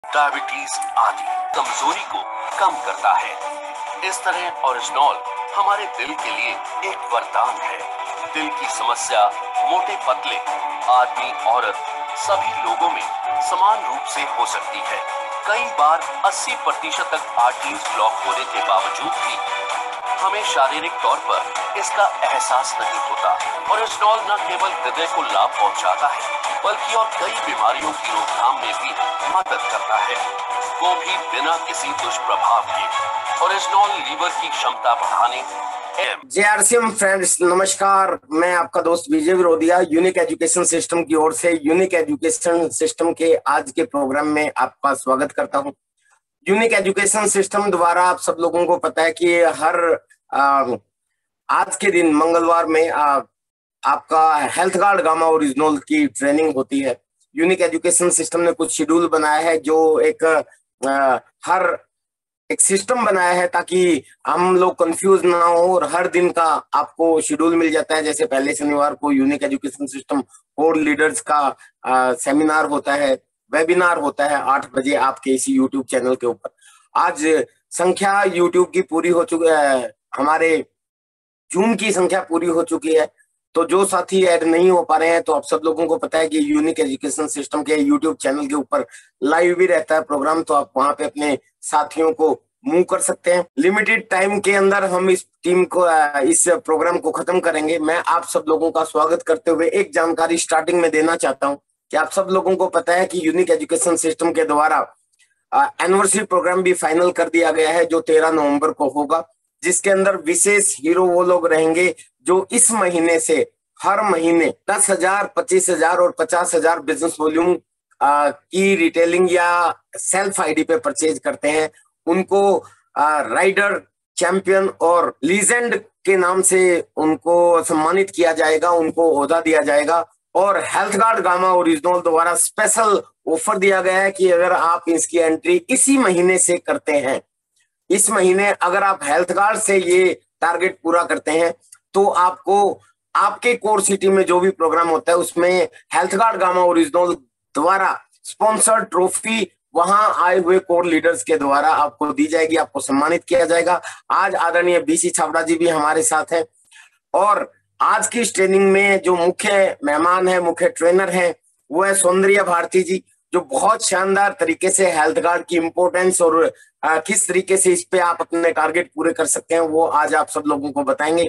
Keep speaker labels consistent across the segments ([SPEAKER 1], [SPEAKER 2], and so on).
[SPEAKER 1] Diabetes आदि कमजोरी को कम करता है। इस तरह ओरिजिनॉल हमारे दिल के लिए एक वरदान है। दिल की समस्या मोटे पतले, आदमी औरत सभी लोगों में समान रूप से हो सकती है। कई बार 80% तक आर्टरीज ब्लॉक होने के बावजूद भी हमें शारीरिक तौर पर इसका एहसास नहीं होता। ओरिजिनॉल न केवल हृदय को लाभ पहुंचाता है बल्कि और कई बीमारियों की रोकथाम में भी मदद करता है, वो भी बिना किसी दुष्प्रभाव के। ओरिजिनॉल लीवर की क्षमता बढ़ाने।
[SPEAKER 2] जेआरसीएम फ्रेंड्स नमस्कार, मैं आपका दोस्त Vijay Virodhiya unique education system की ओर से यूनिक एजुकेशन सिस्टम के आज के प्रोग्राम में आपका स्वागत करता हूं। यूनिक एजुकेशन सिस्टम द्वारा आप सब लोगों को पता है कि हर आज के दिन मंगलवार में आपका हेल्थ गार्ड गामा ओरिजिनल की ट्रेनिंग होती है। यूनिक एजुकेशन सिस्टम ने कुछ शेड्यूल बनाया है, जो हर एक सिस्टम बनाया है ताकि हम लोग कंफ्यूज ना हो और हर दिन का आपको शेड्यूल मिल जाता है। जैसे पहले शनिवार को यूनिक एजुकेशन सिस्टम और लीडर्स का सेमिनार होता है, वेबिनार होता है 8 बजे आपके इसी यूट्यूब चैनल के ऊपर। आज संख्या यूट्यूब की पूरी हो चुकी है, हमारे जूम की संख्या पूरी हो चुकी है, तो जो साथी ऐड नहीं हो पा रहे हैं तो आप सब लोगों को पता है कि यूनिक एजुकेशन सिस्टम के यूट्यूब चैनल के ऊपर लाइव भी रहता है प्रोग्राम, तो आप वहां पे अपने साथियों को मूव कर सकते हैं। लिमिटेड टाइम के अंदर हम इस प्रोग्राम को खत्म करेंगे। मैं आप सब लोगों का स्वागत करते हुए एक जानकारी स्टार्टिंग में देना चाहता हूं कि आप सब लोगों को पता है कि यूनिक एजुकेशन सिस्टम के द्वारा एनिवर्सरी प्रोग्राम भी फाइनल कर दिया गया है, जो 13 नवंबर को होगा, जिसके अंदर विशेष हीरो वो लोग रहेंगे जो इस महीने से हर महीने 10,000, 25,000 और 50,000 बिजनेस वॉल्यूम की रिटेलिंग या सेल्फ आईडी पे परचेज करते हैं। उनको राइडर, चैंपियन और लीजेंड के नाम से उनको सम्मानित किया जाएगा, उनको ओहदा दिया जाएगा। और हेल्थ गार्ड गामा ओरिजिनल द्वारा स्पेशल ऑफर दिया गया है कि अगर आप इसकी एंट्री इसी महीने से करते हैं, इस महीने अगर आप हेल्थ गार्ड से ये टारगेट पूरा करते हैं, तो आपको आपके कोर सिटी में जो भी प्रोग्राम होता है उसमें हेल्थ गार्ड गामा ओरिजिनल द्वारा स्पॉन्सर्ड ट्रॉफी वहां आए हुए कोर लीडर्स के द्वारा आपको दी जाएगी, आपको सम्मानित किया जाएगा। आज आदरणीय बीसी छाबड़ा जी भी हमारे साथ हैं और आज की इस ट्रेनिंग में जो मुख्य मेहमान है, मुख्य ट्रेनर है, वो है सौंदर्य भारती जी, जो बहुत शानदार तरीके से हेल्थ गार्ड की इंपोर्टेंस और किस तरीके से इस पे आप अपने टारगेट पूरे कर सकते हैं वो आज आप सब लोगों को बताएंगे।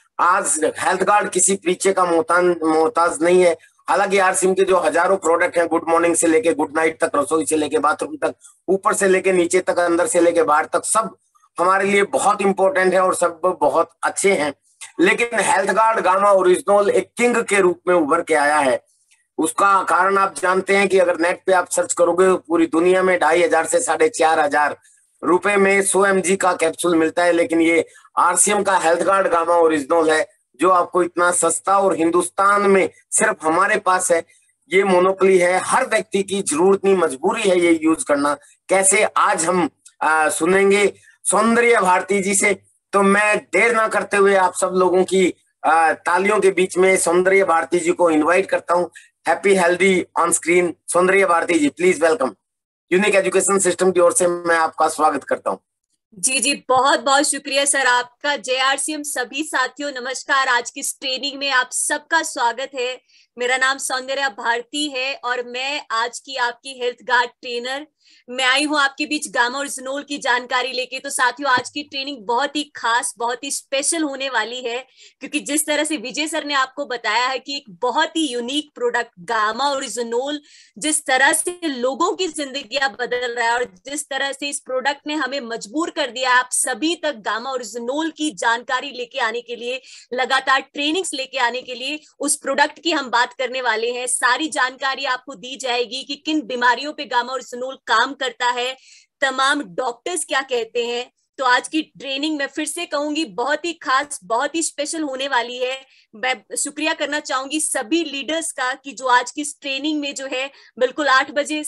[SPEAKER 2] आज हेल्थ गार्ड किसी परीचे का मोहताज नहीं है। हालांकि आरसीएम के जो हजारों प्रोडक्ट हैं, गुड मॉर्निंग से लेके गुड नाइट तक, रसोई से लेके बाथरूम तक, ऊपर से लेके नीचे तक, अंदर से लेके बाहर तक, सब हमारे लिए बहुत इंपॉर्टेंट है और सब बहुत अच्छे हैं। लेकिन हेल्थ गार्ड गामा ओरिजिनल एक किंग के रूप में उभर के आया है। उसका कारण आप जानते हैं कि अगर नेट पे आप सर्च करोगे, पूरी दुनिया में 2,500 से 4,500 रुपए में 100 mg का कैप्सूल मिलता है, लेकिन ये आरसीएम का हेल्थ गार्ड गामा ओरिजिनल है जो आपको इतना सस्ता और हिंदुस्तान में सिर्फ हमारे पास है। ये मोनोपोली है, हर व्यक्ति की जरूरत मजबूरी है ये यूज करना। कैसे, आज हम सुनेंगे सौंदर्य भारती जी से। तो मैं देर ना करते हुए आप सब लोगों की तालियों के बीच में सौंदर्य भारती जी को इनवाइट करता हूं। Happy healthy on screen Saundarya Bharati ji, please welcome. Unique education system की ओर से मैं आपका स्वागत करता हूं।
[SPEAKER 3] जी, बहुत बहुत शुक्रिया सर आपका। जेआरसीएम सभी साथियों नमस्कार। आज की इस ट्रेनिंग में आप सबका स्वागत है। मेरा नाम सौंदर्य भारती है और मैं आज की आपकी हेल्थ गार्ड ट्रेनर मैं आई हूं आपके बीच गामा ओरिजिनल की जानकारी लेके। तो साथियों, आज की ट्रेनिंग बहुत ही खास, बहुत ही स्पेशल होने वाली है, क्योंकि जिस तरह से विजय सर ने आपको बताया है कि एक बहुत ही यूनिक प्रोडक्ट गामा ओरिजिनल जिस तरह से लोगों की जिंदगियां बदल रहा है और जिस तरह से इस प्रोडक्ट ने हमें मजबूर कर दिया आप सभी तक गामा ओरिजिनल की जानकारी लेके आने के लिए, लगातार ट्रेनिंग्स लेके आने के लिए, उस प्रोडक्ट की हम बात करने वाले हैं। सारी जानकारी आपको दी जाएगी कि किन बीमारियों पे गामा ओरिजिनल काम करता है, तमाम डॉक्टर्स क्या कहते हैं। तो आज की ट्रेनिंग में फिर से कहूंगी बहुत ही खास, बहुत ही स्पेशल होने वाली है। मैं शुक्रिया करना चाहूंगी सभी लीडर्स का कि जो आज की ट्रेनिंग में जो है बिल्कुल 8 बजे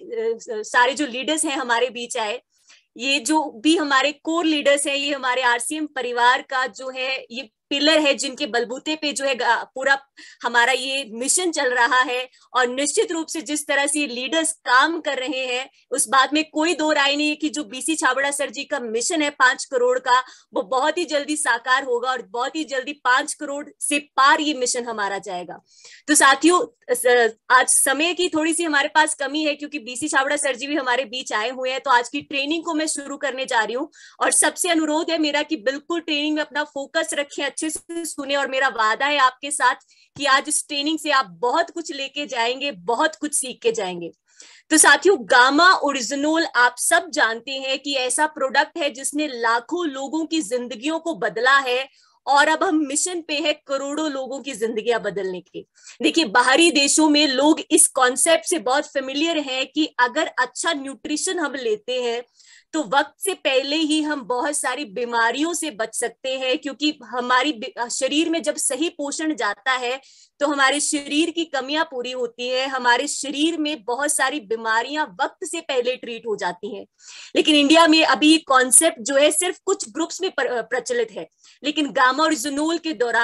[SPEAKER 3] सारे जो लीडर्स हैं हमारे बीच आए। ये जो भी हमारे कोर लीडर्स हैं, ये हमारे आरसीएम परिवार का जो है ये पिलर है जिनके बलबूते पे जो है पूरा हमारा ये मिशन चल रहा है। और निश्चित रूप से जिस तरह से लीडर्स काम कर रहे हैं उस बात में कोई दो राय नहीं है कि जो बीसी छाबड़ा सर जी का मिशन है 5 करोड़ का, वो बहुत ही जल्दी साकार होगा और बहुत ही जल्दी 5 करोड़ से पार ये मिशन हमारा जाएगा। तो साथियों, आज समय की थोड़ी सी हमारे पास कमी है क्योंकि बीसी छाबड़ा सर जी भी हमारे बीच आए हुए हैं, तो आज की ट्रेनिंग को मैं शुरू करने जा रही हूँ। और सबसे अनुरोध है मेरा कि बिल्कुल ट्रेनिंग में अपना फोकस रखें, अच्छे से सुने, और मेरा वादा है आपके साथ कि आज इस ट्रेनिंग से आप बहुत कुछ लेके जाएंगे, बहुत कुछ सीख के जाएंगे। तो साथियों, गामा ओरिजिनोल आप सब जानते हैं कि ऐसा प्रोडक्ट है जिसने लाखों लोगों की जिंदगियों को बदला है और अब हम मिशन पे है करोड़ों लोगों की जिंदगियां बदलने के। देखिए, बाहरी देशों में लोग इस कॉन्सेप्ट से बहुत फेमिलियर हैं कि अगर अच्छा न्यूट्रिशन हम लेते हैं तो वक्त से पहले ही हम बहुत सारी बीमारियों से बच सकते हैं, क्योंकि हमारी शरीर में जब सही पोषण जाता है तो हमारे शरीर की कमियां पूरी होती है, हमारे शरीर में बहुत सारी बीमारियां वक्त से पहले ट्रीट हो जाती हैं। लेकिन इंडिया में अभी ये कॉन्सेप्ट जो है सिर्फ कुछ ग्रुप्स में प्रचलित है, लेकिन गामा ओरिजिनोल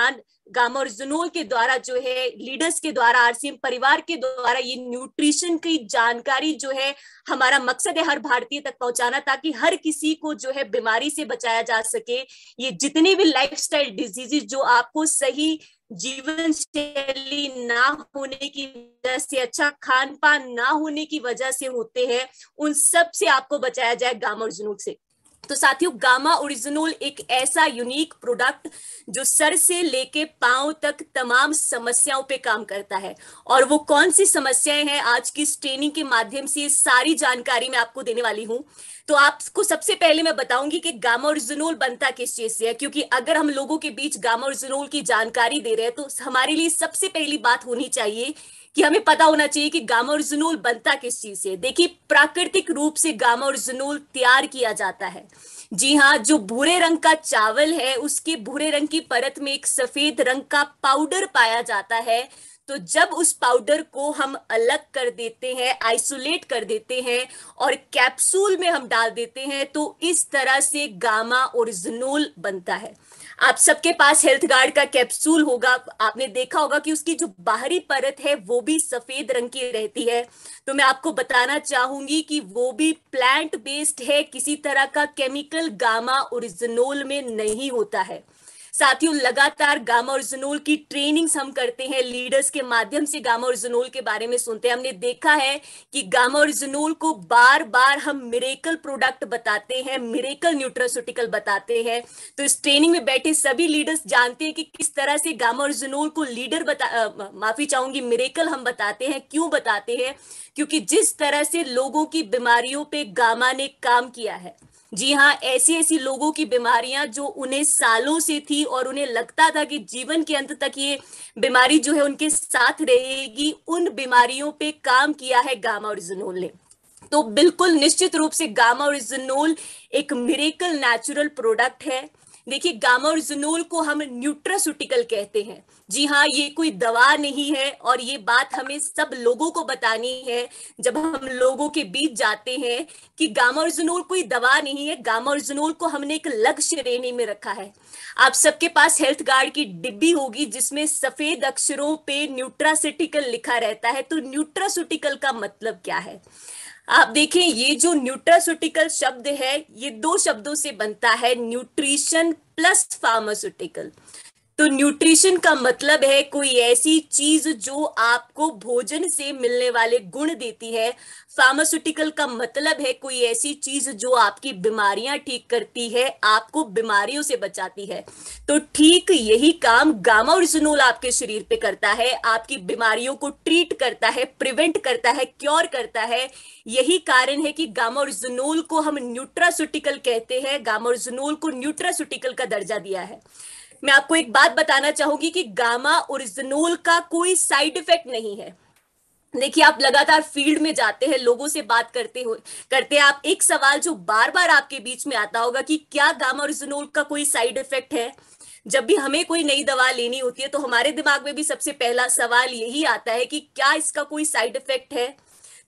[SPEAKER 3] के द्वारा जो है लीडर्स के द्वारा, आरसीएम परिवार के द्वारा ये न्यूट्रिशन की जानकारी जो है हमारा मकसद है हर भारतीय तक पहुंचाना, ताकि हर किसी को जो है बीमारी से बचाया जा सके। ये जितने भी लाइफस्टाइल डिजीजेस जो आपको सही जीवन शैली ना होने की वजह से, अच्छा खान पान ना होने की वजह से होते हैं, उन सब से आपको बचाया जाए गामा ओरिजिनोल से। तो साथियों, गामा ओरिजिनोल एक ऐसा यूनिक प्रोडक्ट जो सर से लेके पांव तक तमाम समस्याओं पे काम करता है। और वो कौन सी समस्याएं हैं, आज की इस ट्रेनिंग के माध्यम से सारी जानकारी मैं आपको देने वाली हूं। तो आपको सबसे पहले मैं बताऊंगी कि गामा ओरिजिनोल बनता किस चीज से है, क्योंकि अगर हम लोगों के बीच गामा ओरिजिनोल की जानकारी दे रहे हैं तो हमारे लिए सबसे पहली बात होनी चाहिए कि हमें पता होना चाहिए कि गामा ओरिजिनोल बनता किस चीज से। देखिए, प्राकृतिक रूप से गामा ओरिजिनोल तैयार किया जाता है। जी हाँ, जो भूरे रंग का चावल है उसके भूरे रंग की परत में एक सफेद रंग का पाउडर पाया जाता है। तो जब उस पाउडर को हम अलग कर देते हैं, आइसोलेट कर देते हैं और कैप्सूल में हम डाल देते हैं, तो इस तरह से गामा ओरिजिनोल बनता है। आप सबके पास हेल्थ गार्ड का कैप्सूल होगा, आपने देखा होगा कि उसकी जो बाहरी परत है वो भी सफेद रंग की रहती है। तो मैं आपको बताना चाहूंगी कि वो भी प्लांट बेस्ड है, किसी तरह का केमिकल गामा ओरिजिनोल में नहीं होता है। साथियों, लगातार गामा ओरिजिनोल की ट्रेनिंग्स हम करते हैं, लीडर्स के माध्यम से गामा ओरिजिनोल के बारे में सुनते हैं। हमने देखा है कि गामा ओरिजिनोल को बार बार हम मिरेकल प्रोडक्ट बताते हैं, मिरेकल न्यूट्रास्यूटिकल बताते हैं। तो इस ट्रेनिंग में बैठे सभी लीडर्स जानते हैं कि किस तरह से गामा ओरिजिनोल को मिरेकल हम बताते हैं। क्यों बताते हैं? क्योंकि जिस तरह से लोगों की बीमारियों पे गामा ने काम किया है, जी हाँ, ऐसी ऐसी लोगों की बीमारियां जो उन्हें सालों से थी और उन्हें लगता था कि जीवन के अंत तक ये बीमारी जो है उनके साथ रहेगी, उन बीमारियों पे काम किया है गामा ओरिजिनोल ने। तो बिल्कुल निश्चित रूप से गामा ओरिजिनोल एक मिरेकल नेचुरल प्रोडक्ट है। देखिए, गामा ओरिजिनोल को हम न्यूट्रास्यूटिकल कहते हैं। जी हाँ, ये कोई दवा नहीं है और ये बात हमें सब लोगों को बतानी है जब हम लोगों के बीच जाते हैं कि गामा ओरिजिनोल कोई दवा नहीं है। गामा ओरिजिनोल को हमने एक लक्ष्य श्रेणी में रखा है। आप सबके पास हेल्थ गार्ड की डिब्बी होगी जिसमें सफेद अक्षरों पे न्यूट्रास्यूटिकल लिखा रहता है। तो न्यूट्रास्यूटिकल का मतलब क्या है? आप देखें, ये जो न्यूट्रास्यूटिकल शब्द है ये 2 शब्दों से बनता है, न्यूट्रिशन प्लस फार्मास्यूटिकल। तो न्यूट्रिशन का मतलब है कोई ऐसी चीज जो आपको भोजन से मिलने वाले गुण देती है। फार्मास्यूटिकल का मतलब है कोई ऐसी चीज जो आपकी बीमारियां ठीक करती है, आपको बीमारियों से बचाती है। तो ठीक यही काम गामा ओरिजिनोल आपके शरीर पे करता है, आपकी बीमारियों को ट्रीट करता है, प्रिवेंट करता है, क्योर करता है। यही कारण है कि गामा ओरिजिनोल को हम न्यूट्रास्यूटिकल कहते हैं। गामा ओरिजिनोल को न्यूट्रास्यूटिकल का दर्जा दिया है। मैं आपको एक बात बताना चाहूंगी कि गामा ओरिजिनोल का कोई साइड इफेक्ट नहीं है। देखिए, आप लगातार फील्ड में जाते हैं, लोगों से बात करते हैं आप, एक सवाल जो बार बार आपके बीच में आता होगा कि क्या गामा ओरिजिनोल का कोई साइड इफेक्ट है? जब भी हमें कोई नई दवा लेनी होती है तो हमारे दिमाग में भी सबसे पहला सवाल यही आता है कि क्या इसका कोई साइड इफेक्ट है।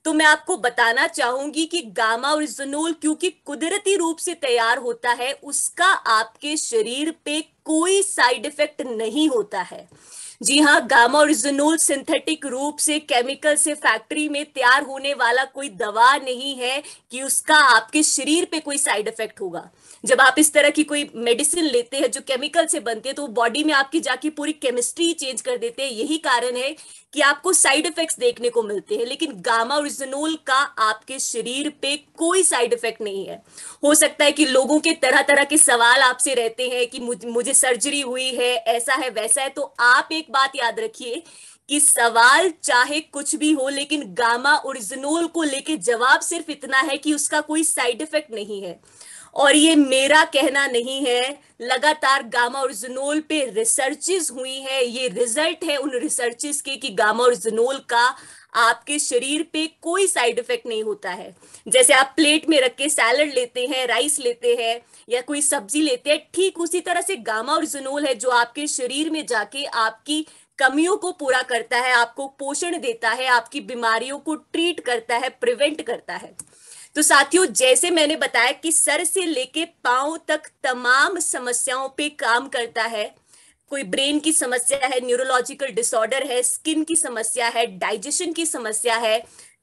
[SPEAKER 3] तो मैं आपको बताना चाहूंगी कि गामा ओरिजिनोल क्योंकि कुदरती रूप से तैयार होता है, उसका आपके शरीर पे कोई साइड इफेक्ट नहीं होता है। जी हाँ, गामा ओरिजिनोल सिंथेटिक रूप से केमिकल से फैक्ट्री में तैयार होने वाला कोई दवा नहीं है कि उसका आपके शरीर पे कोई साइड इफेक्ट होगा। जब आप इस तरह की कोई मेडिसिन लेते हैं जो केमिकल से बनते हैं तो बॉडी में आपकी जाके पूरी केमिस्ट्री चेंज कर देते हैं। यही कारण है कि आपको साइड इफेक्ट्स देखने को मिलते हैं, लेकिन गामा ओरिजिनोल का आपके शरीर पे कोई साइड इफेक्ट नहीं है। हो सकता है कि लोगों के तरह तरह के सवाल आपसे रहते हैं कि मुझे सर्जरी हुई है, ऐसा है वैसा है, तो आप एक बात याद रखिए कि सवाल चाहे कुछ भी हो, लेकिन गामा ओरिजिनोल को लेके जवाब सिर्फ इतना है कि उसका कोई साइड इफेक्ट नहीं है। और ये मेरा कहना नहीं है, लगातार गामा ओरिजिनोल पे रिसर्चेस हुई है, ये रिजल्ट है उन रिसर्चेस के कि गामा ओरिजिनोल का आपके शरीर पे कोई साइड इफेक्ट नहीं होता है। जैसे आप प्लेट में रख के सैलड लेते हैं, राइस लेते हैं या कोई सब्जी लेते हैं, ठीक उसी तरह से गामा ओरिजिनोल है जो आपके शरीर में जाके आपकी कमियों को पूरा करता है, आपको पोषण देता है, आपकी बीमारियों को ट्रीट करता है, प्रिवेंट करता है। तो साथियों, जैसे मैंने बताया कि सर से लेके पांव तक तमाम समस्याओं पे काम करता है। कोई ब्रेन की समस्या है, न्यूरोलॉजिकल डिसऑर्डर है, स्किन की समस्या है, डाइजेशन की समस्या है,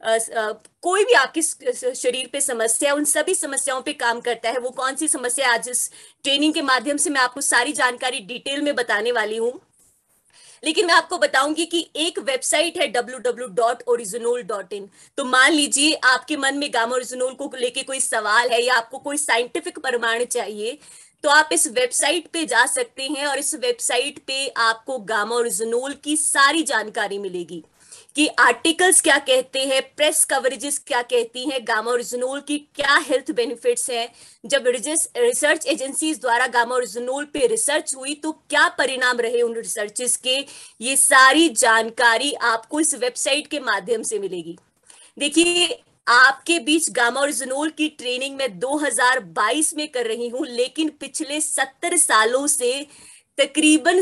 [SPEAKER 3] कोई भी आपके शरीर पे समस्या है, उन सभी समस्याओं पे काम करता है। वो कौन सी समस्या है, आज इस ट्रेनिंग के माध्यम से मैं आपको सारी जानकारी डिटेल में बताने वाली हूँ। लेकिन मैं आपको बताऊंगी कि एक वेबसाइट है www.originol.in। तो मान लीजिए आपके मन में गामा ओरिजिनोल को लेके कोई सवाल है या आपको कोई साइंटिफिक प्रमाण चाहिए, तो आप इस वेबसाइट पे जा सकते हैं और इस वेबसाइट पे आपको गामा ओरिजिनोल की सारी जानकारी मिलेगी कि आर्टिकल्स क्या कहते हैं, प्रेस कवरेजेस क्या कहती हैं, गामा ओरिजिनोल की क्या हेल्थ बेनिफिट्स हैं, जब रिसर्च एजेंसीज द्वारा गामा ओरिजिनोल पे रिसर्च हुई तो क्या परिणाम रहे उन रिसर्चेस के, ये सारी जानकारी आपको इस वेबसाइट के माध्यम से मिलेगी। देखिए, आपके बीच गामा ओरिजिनोल की ट्रेनिंग मैं 2022 में कर रही हूं, लेकिन पिछले 70 सालों से तकरीबन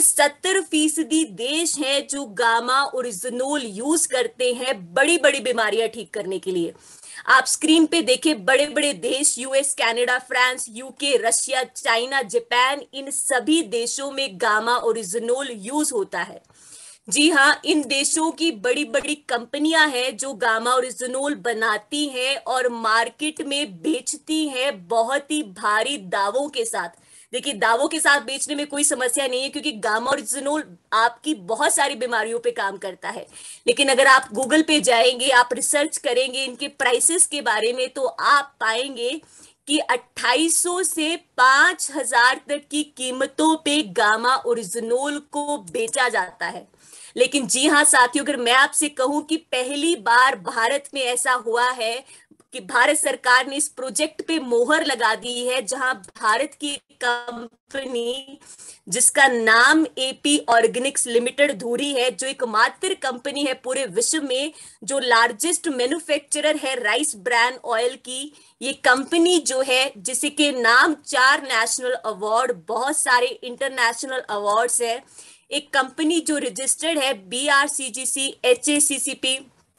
[SPEAKER 3] 70% देश हैं जो गामा ओरिजिनोल यूज करते हैं बड़ी बड़ी बीमारियां ठीक करने के लिए। आप स्क्रीन पे देखें, बड़े बड़े देश US, Canada, France, UK, Russia, China, Japan, इन सभी देशों में गामा ओरिजिनोल यूज होता है। जी हाँ, इन देशों की बड़ी बड़ी कंपनियां हैं जो गामा ओरिजिनोल बनाती हैं और मार्केट में बेचती हैं बहुत ही भारी दावों के साथ। देखिए, दावों के साथ बेचने में कोई समस्या नहीं है क्योंकि गामा ओरिजिनोल आपकी बहुत सारी बीमारियों पे काम करता है। लेकिन अगर आप गूगल पे जाएंगे, आप रिसर्च करेंगे इनके प्राइसेस के बारे में, तो आप पाएंगे कि 2800 से 5000 तक की कीमतों पे गामा ओरिजिनोल को बेचा जाता है। लेकिन जी हाँ साथियों, अगर मैं आपसे कहूं कि पहली बार भारत में ऐसा हुआ है कि भारत सरकार ने इस प्रोजेक्ट पे मोहर लगा दी है, जहां भारत की कंपनी जिसका नाम एपी ऑर्गेनिक्स लिमिटेड धुरी है, जो एकमात्र कंपनी है पूरे विश्व में जो लार्जेस्ट मैन्युफैक्चरर है राइस ब्रान ऑयल की, ये कंपनी जो है जिसे के नाम 4 नेशनल अवार्ड, बहुत सारे इंटरनेशनल अवार्ड्स है, एक कंपनी जो रजिस्टर्ड है BRCGC, HACCP,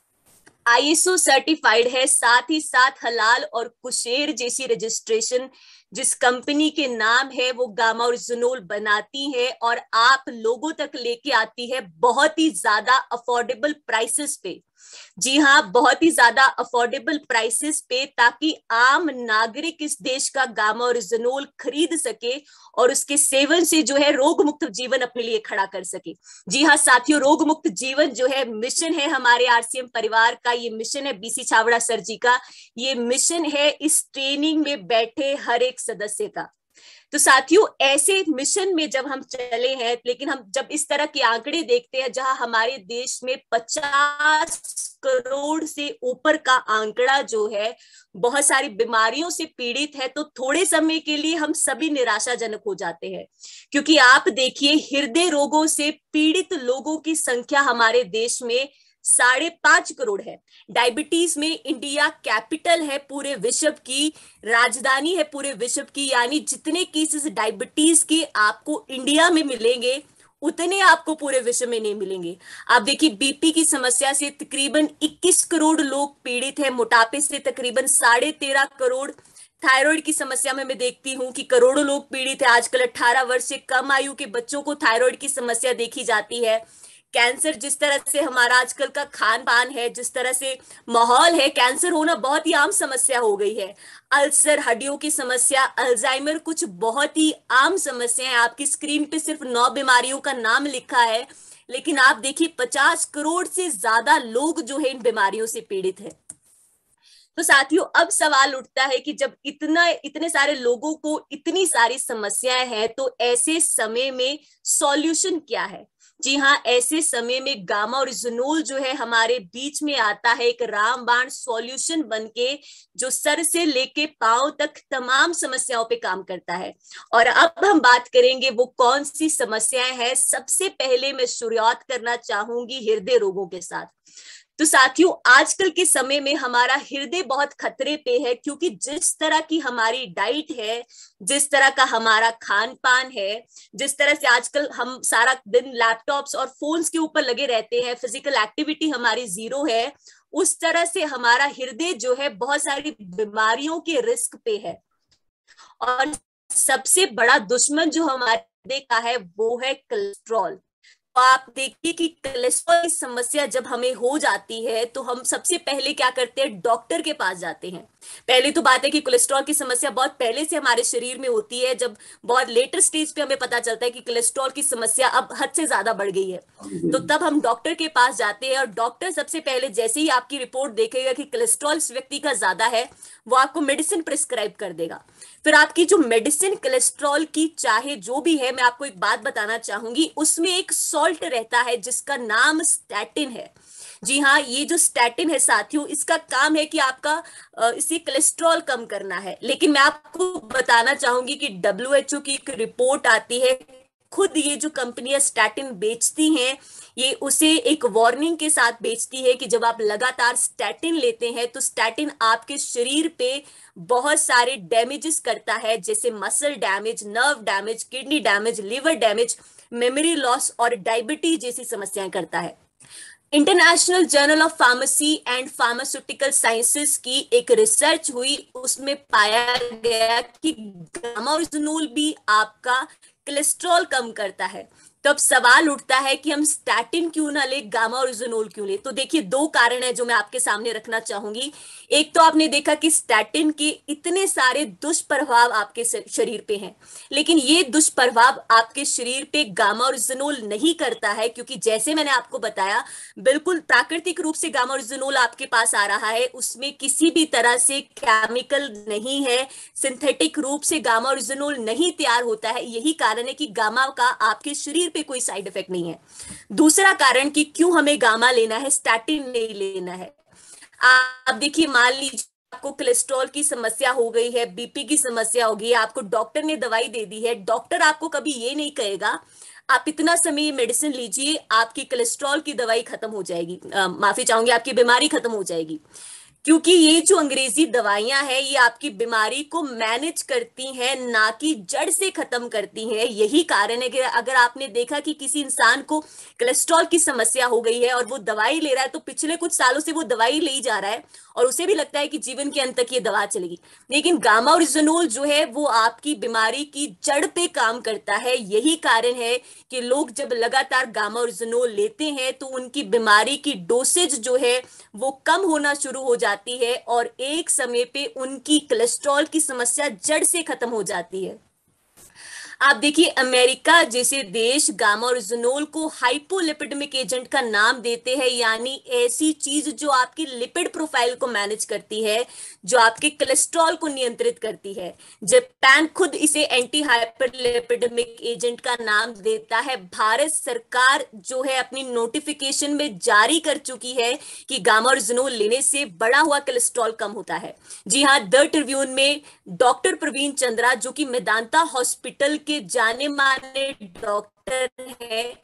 [SPEAKER 3] ISO सर्टिफाइड है, साथ ही साथ हलाल और कुशेर जैसी रजिस्ट्रेशन जिस कंपनी के नाम है वो गामा ओरिजिनोल बनाती है और आप लोगों तक लेके आती है बहुत ही ज्यादा अफोर्डेबल प्राइसेस पे। जी हाँ, बहुत ही ज्यादा अफोर्डेबल प्राइसेस पे, ताकि आम नागरिक इस देश का गामा ओरिजिनोल खरीद सके और उसके सेवन से जो है रोग मुक्त जीवन अपने लिए खड़ा कर सके। जी हाँ साथियों, रोग मुक्त जीवन जो है मिशन है हमारे RCM परिवार का, ये मिशन है BC छाबड़ा सर जी का, ये मिशन है इस ट्रेनिंग में बैठे हर एक सदस्य का। तो साथियों, ऐसे मिशन में जब हम चले हैं, लेकिन हम जब इस तरह के आंकड़े देखते हैं जहां हमारे देश में 50 करोड़ से ऊपर का आंकड़ा जो है बहुत सारी बीमारियों से पीड़ित है, तो थोड़े समय के लिए हम सभी निराशाजनक हो जाते हैं। क्योंकि आप देखिए, हृदय रोगों से पीड़ित लोगों की संख्या हमारे देश में 5.5 करोड़ है। डायबिटीज में इंडिया कैपिटल है पूरे विश्व की, राजधानी है पूरे विश्व की, यानी जितने केसेस डायबिटीज के आपको इंडिया में मिलेंगे उतने आपको पूरे विश्व में नहीं मिलेंगे। आप देखिए, बीपी की समस्या से तकरीबन 21 करोड़ लोग पीड़ित हैं, मोटापे से तकरीबन 13.5 करोड़, थायराइड की समस्या में मैं देखती हूँ कि करोड़ों लोग पीड़ित है। आजकल 18 वर्ष से कम आयु के बच्चों को थायराइड की समस्या देखी जाती है। कैंसर, जिस तरह से हमारा आजकल का खान पान है, जिस तरह से माहौल है, कैंसर होना बहुत ही आम समस्या हो गई है। अल्सर, हड्डियों की समस्या, अल्जाइमर, कुछ बहुत ही आम समस्या है। आपकी स्क्रीन पे सिर्फ 9 बीमारियों का नाम लिखा है, लेकिन आप देखिए 50 करोड़ से ज्यादा लोग जो है इन बीमारियों से पीड़ित है। तो साथियों, अब सवाल उठता है कि जब इतने सारे लोगों को इतनी सारी समस्याएं हैं, तो ऐसे समय में सॉल्यूशन क्या है? जी हाँ, ऐसे समय में गामा ओरिजिनोल जो है हमारे बीच में आता है, एक रामबाण सॉल्यूशन बनके, जो सर से लेके पांव तक तमाम समस्याओं पे काम करता है। और अब हम बात करेंगे वो कौन सी समस्याएं हैं। सबसे पहले मैं शुरुआत करना चाहूंगी हृदय रोगों के साथ। तो साथियों, आजकल के समय में हमारा हृदय बहुत खतरे पे है, क्योंकि जिस तरह की हमारी डाइट है, जिस तरह का हमारा खान पान है, जिस तरह से आजकल हम सारा दिन लैपटॉप्स और फोन्स के ऊपर लगे रहते हैं, फिजिकल एक्टिविटी हमारी जीरो है, उस तरह से हमारा हृदय जो है बहुत सारी बीमारियों के रिस्क पे है। और सबसे बड़ा दुश्मन जो हमारे हृदय का है वो है कोलेस्ट्रॉल। तो आप देखिए कि कोलेस्ट्रॉल की समस्या जब हमें हो जाती है, तो हम सबसे पहले क्या करते हैं? डॉक्टर के पास जाते हैं। पहले तो बात है कि कोलेस्ट्रॉल की समस्या बहुत पहले से हमारे शरीर में होती है। जब बहुत लेटर स्टेज पे हमें पता चलता है कि कोलेस्ट्रॉल की समस्या अब हद से ज्यादा बढ़ गई है, तो तब हम डॉक्टर के पास जाते हैं। और डॉक्टर सबसे पहले जैसे ही आपकी रिपोर्ट देखेगा कि कोलेस्ट्रॉल इस व्यक्ति का ज्यादा है, वो आपको मेडिसिन प्रिस्क्राइब कर देगा। फिर आपकी जो मेडिसिन कोलेस्ट्रॉल की चाहे जो भी है, मैं आपको एक बात बताना चाहूंगी, उसमें एक सॉल्ट रहता है जिसका नाम स्टैटिन है। जी हाँ, ये जो स्टैटिन है साथियों, इसका काम है कि आपका इसे कोलेस्ट्रॉल कम करना है। लेकिन मैं आपको बताना चाहूंगी कि WHO की एक रिपोर्ट आती है, खुद ये जो कंपनियां स्टैटिन बेचती हैं, ये उसे एक वार्निंग के साथ बेचती है कि जब आप लगातार स्टैटिन लेते हैं, तो स्टैटिन आपके शरीर पे बहुत सारे डैमेजेस करता है, जैसे muscle damage, nerve damage, kidney damage, liver damage, memory loss और डायबिटीज जैसी समस्याएं करता है। International journal of pharmacy and pharmaceutical sciences की एक रिसर्च हुई, उसमें पाया गया कि गामा ओरिजिनोल भी आपका कोलेस्ट्रॉल कम करता है। तो अब सवाल उठता है कि हम स्टैटिन क्यों ना ले, गामा ओरिजिनोल क्यों ले? तो देखिए, 2 कारण है जो मैं आपके सामने रखना चाहूंगी। एक तो आपने देखा कि स्टैटिन के इतने सारे दुष्प्रभाव आपके शरीर पे हैं, लेकिन ये दुष्प्रभाव आपके शरीर पे गामा ओरिजिनोल नहीं करता है, क्योंकि जैसे मैंने आपको बताया, बिल्कुल प्राकृतिक रूप से गामा ओरिजिनोल आपके पास आ रहा है, उसमें किसी भी तरह से केमिकल नहीं है, सिंथेटिक रूप से गामा ओरिजिनोल नहीं तैयार होता है। यही कारण है कि गामा का आपके शरीर पे कोई साइड इफेक्ट नहीं है। दूसरा कारण कि क्यों हमें गामा लेना है, स्टैटिन नहीं लेना है। आप देखिए, मान लीजिए आपको कोलेस्ट्रॉल की समस्या हो गई है, बीपी की समस्या हो गई है, आपको डॉक्टर ने दवाई दे दी है। डॉक्टर आपको कभी ये नहीं कहेगा आप इतना समय मेडिसिन लीजिए, आपकी कोलेस्ट्रॉल की दवाई खत्म हो जाएगी, माफी चाहूंगी, आपकी बीमारी खत्म हो जाएगी। क्योंकि ये जो अंग्रेजी दवाइयां हैं, ये आपकी बीमारी को मैनेज करती हैं, ना कि जड़ से खत्म करती हैं। यही कारण है कि अगर आपने देखा कि किसी इंसान को कोलेस्ट्रॉल की समस्या हो गई है और वो दवाई ले रहा है, तो पिछले कुछ सालों से वो दवाई ले जा रहा है और उसे भी लगता है कि जीवन के अंत तक ये दवा चलेगी। लेकिन गामा ओरिजिनोल जो है वो आपकी बीमारी की जड़ पे काम करता है। यही कारण है कि लोग जब लगातार गामा ओरिजिनोल लेते हैं, तो उनकी बीमारी की डोसेज जो है वो कम होना शुरू हो जाती है और एक समय पे उनकी कोलेस्ट्रॉल की समस्या जड़ से खत्म हो जाती है। आप देखिए, अमेरिका जैसे देश गामा ओरिजिनोल को हाइपोलिपिडेमिक एजेंट का नाम देते हैं, यानी ऐसी चीज जो आपकी लिपिड प्रोफाइल को मैनेज करती है, जो आपके कोलेस्ट्रॉल को नियंत्रित करती है। जापान खुद इसे एंटी हाइपरलिपिडेमिक एजेंट का नाम देता है। भारत सरकार जो है अपनी नोटिफिकेशन में जारी कर चुकी है कि गामा ओरिजिनोल लेने से बढ़ा हुआ कोलेस्ट्रॉल कम होता है। जी हाँ, द ट्रिब्यून में डॉक्टर प्रवीण चंद्रा, जो कि मेदांता हॉस्पिटल के जाने माने डॉक्टर हैं,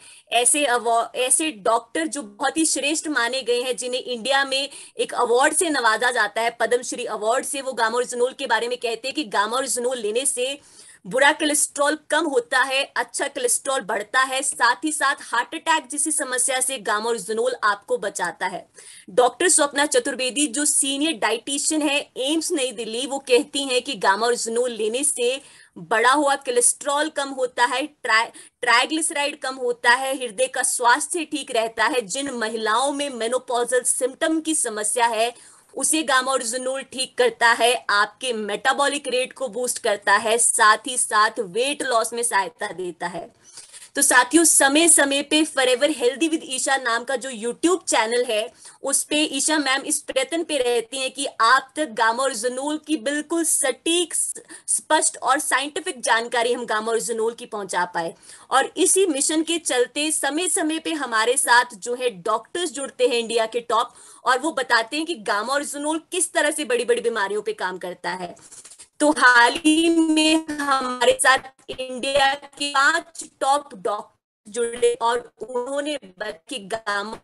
[SPEAKER 3] ऐसे डॉक्टर जो बहुत ही श्रेष्ठ माने गए हैं, जिन्हें इंडिया में एक अवार्ड से नवाजा जाता है, पद्मश्री अवार्ड से, वो गामा ओरिजिनोल के बारे में कहते हैं कि गामा ओरिजिनोल लेने से बुरा कोलेस्ट्रॉल कम होता है, अच्छा कोलेस्ट्रॉल बढ़ता है, साथ ही साथ हार्ट अटैक जैसी समस्या से गामा ओरिजिनोल आपको बचाता है। डॉक्टर स्वप्ना चतुर्वेदी जो सीनियर डाइटिशियन है एम्स नई दिल्ली, वो कहती हैं कि गामा ओरिजिनोल लेने से बढ़ा हुआ कोलेस्ट्रॉल कम होता है, ट्राइग्लिसराइड कम होता है, हृदय का स्वास्थ्य ठीक रहता है। जिन महिलाओं में मेनोपॉजल सिम्टम की समस्या है उसे गामा ओरिजिनोल ठीक करता है, आपके मेटाबॉलिक रेट को बूस्ट करता है, साथ ही साथ वेट लॉस में सहायता देता है। तो साथियों, समय समय पे फॉरएवर हेल्दी विद ईशा नाम का जो यूट्यूब चैनल है उस पे ईशा मैम इस प्रयत्न पे रहती हैं कि आप तक गामा ओरिजिनोल की बिल्कुल सटीक, स्पष्ट और साइंटिफिक जानकारी हम गामा ओरिजिनोल की पहुंचा पाए। और इसी मिशन के चलते समय समय पे हमारे साथ जो है डॉक्टर्स जुड़ते हैं इंडिया के टॉप, और वो बताते हैं कि गामा ओरिजिनोल किस तरह से बड़ी बड़ी बीमारियों पे काम करता है। तो हाल ही में हमारे साथ इंडिया के 5 टॉप डॉक्टर जुड़े और उन्होंने बताया कि गामा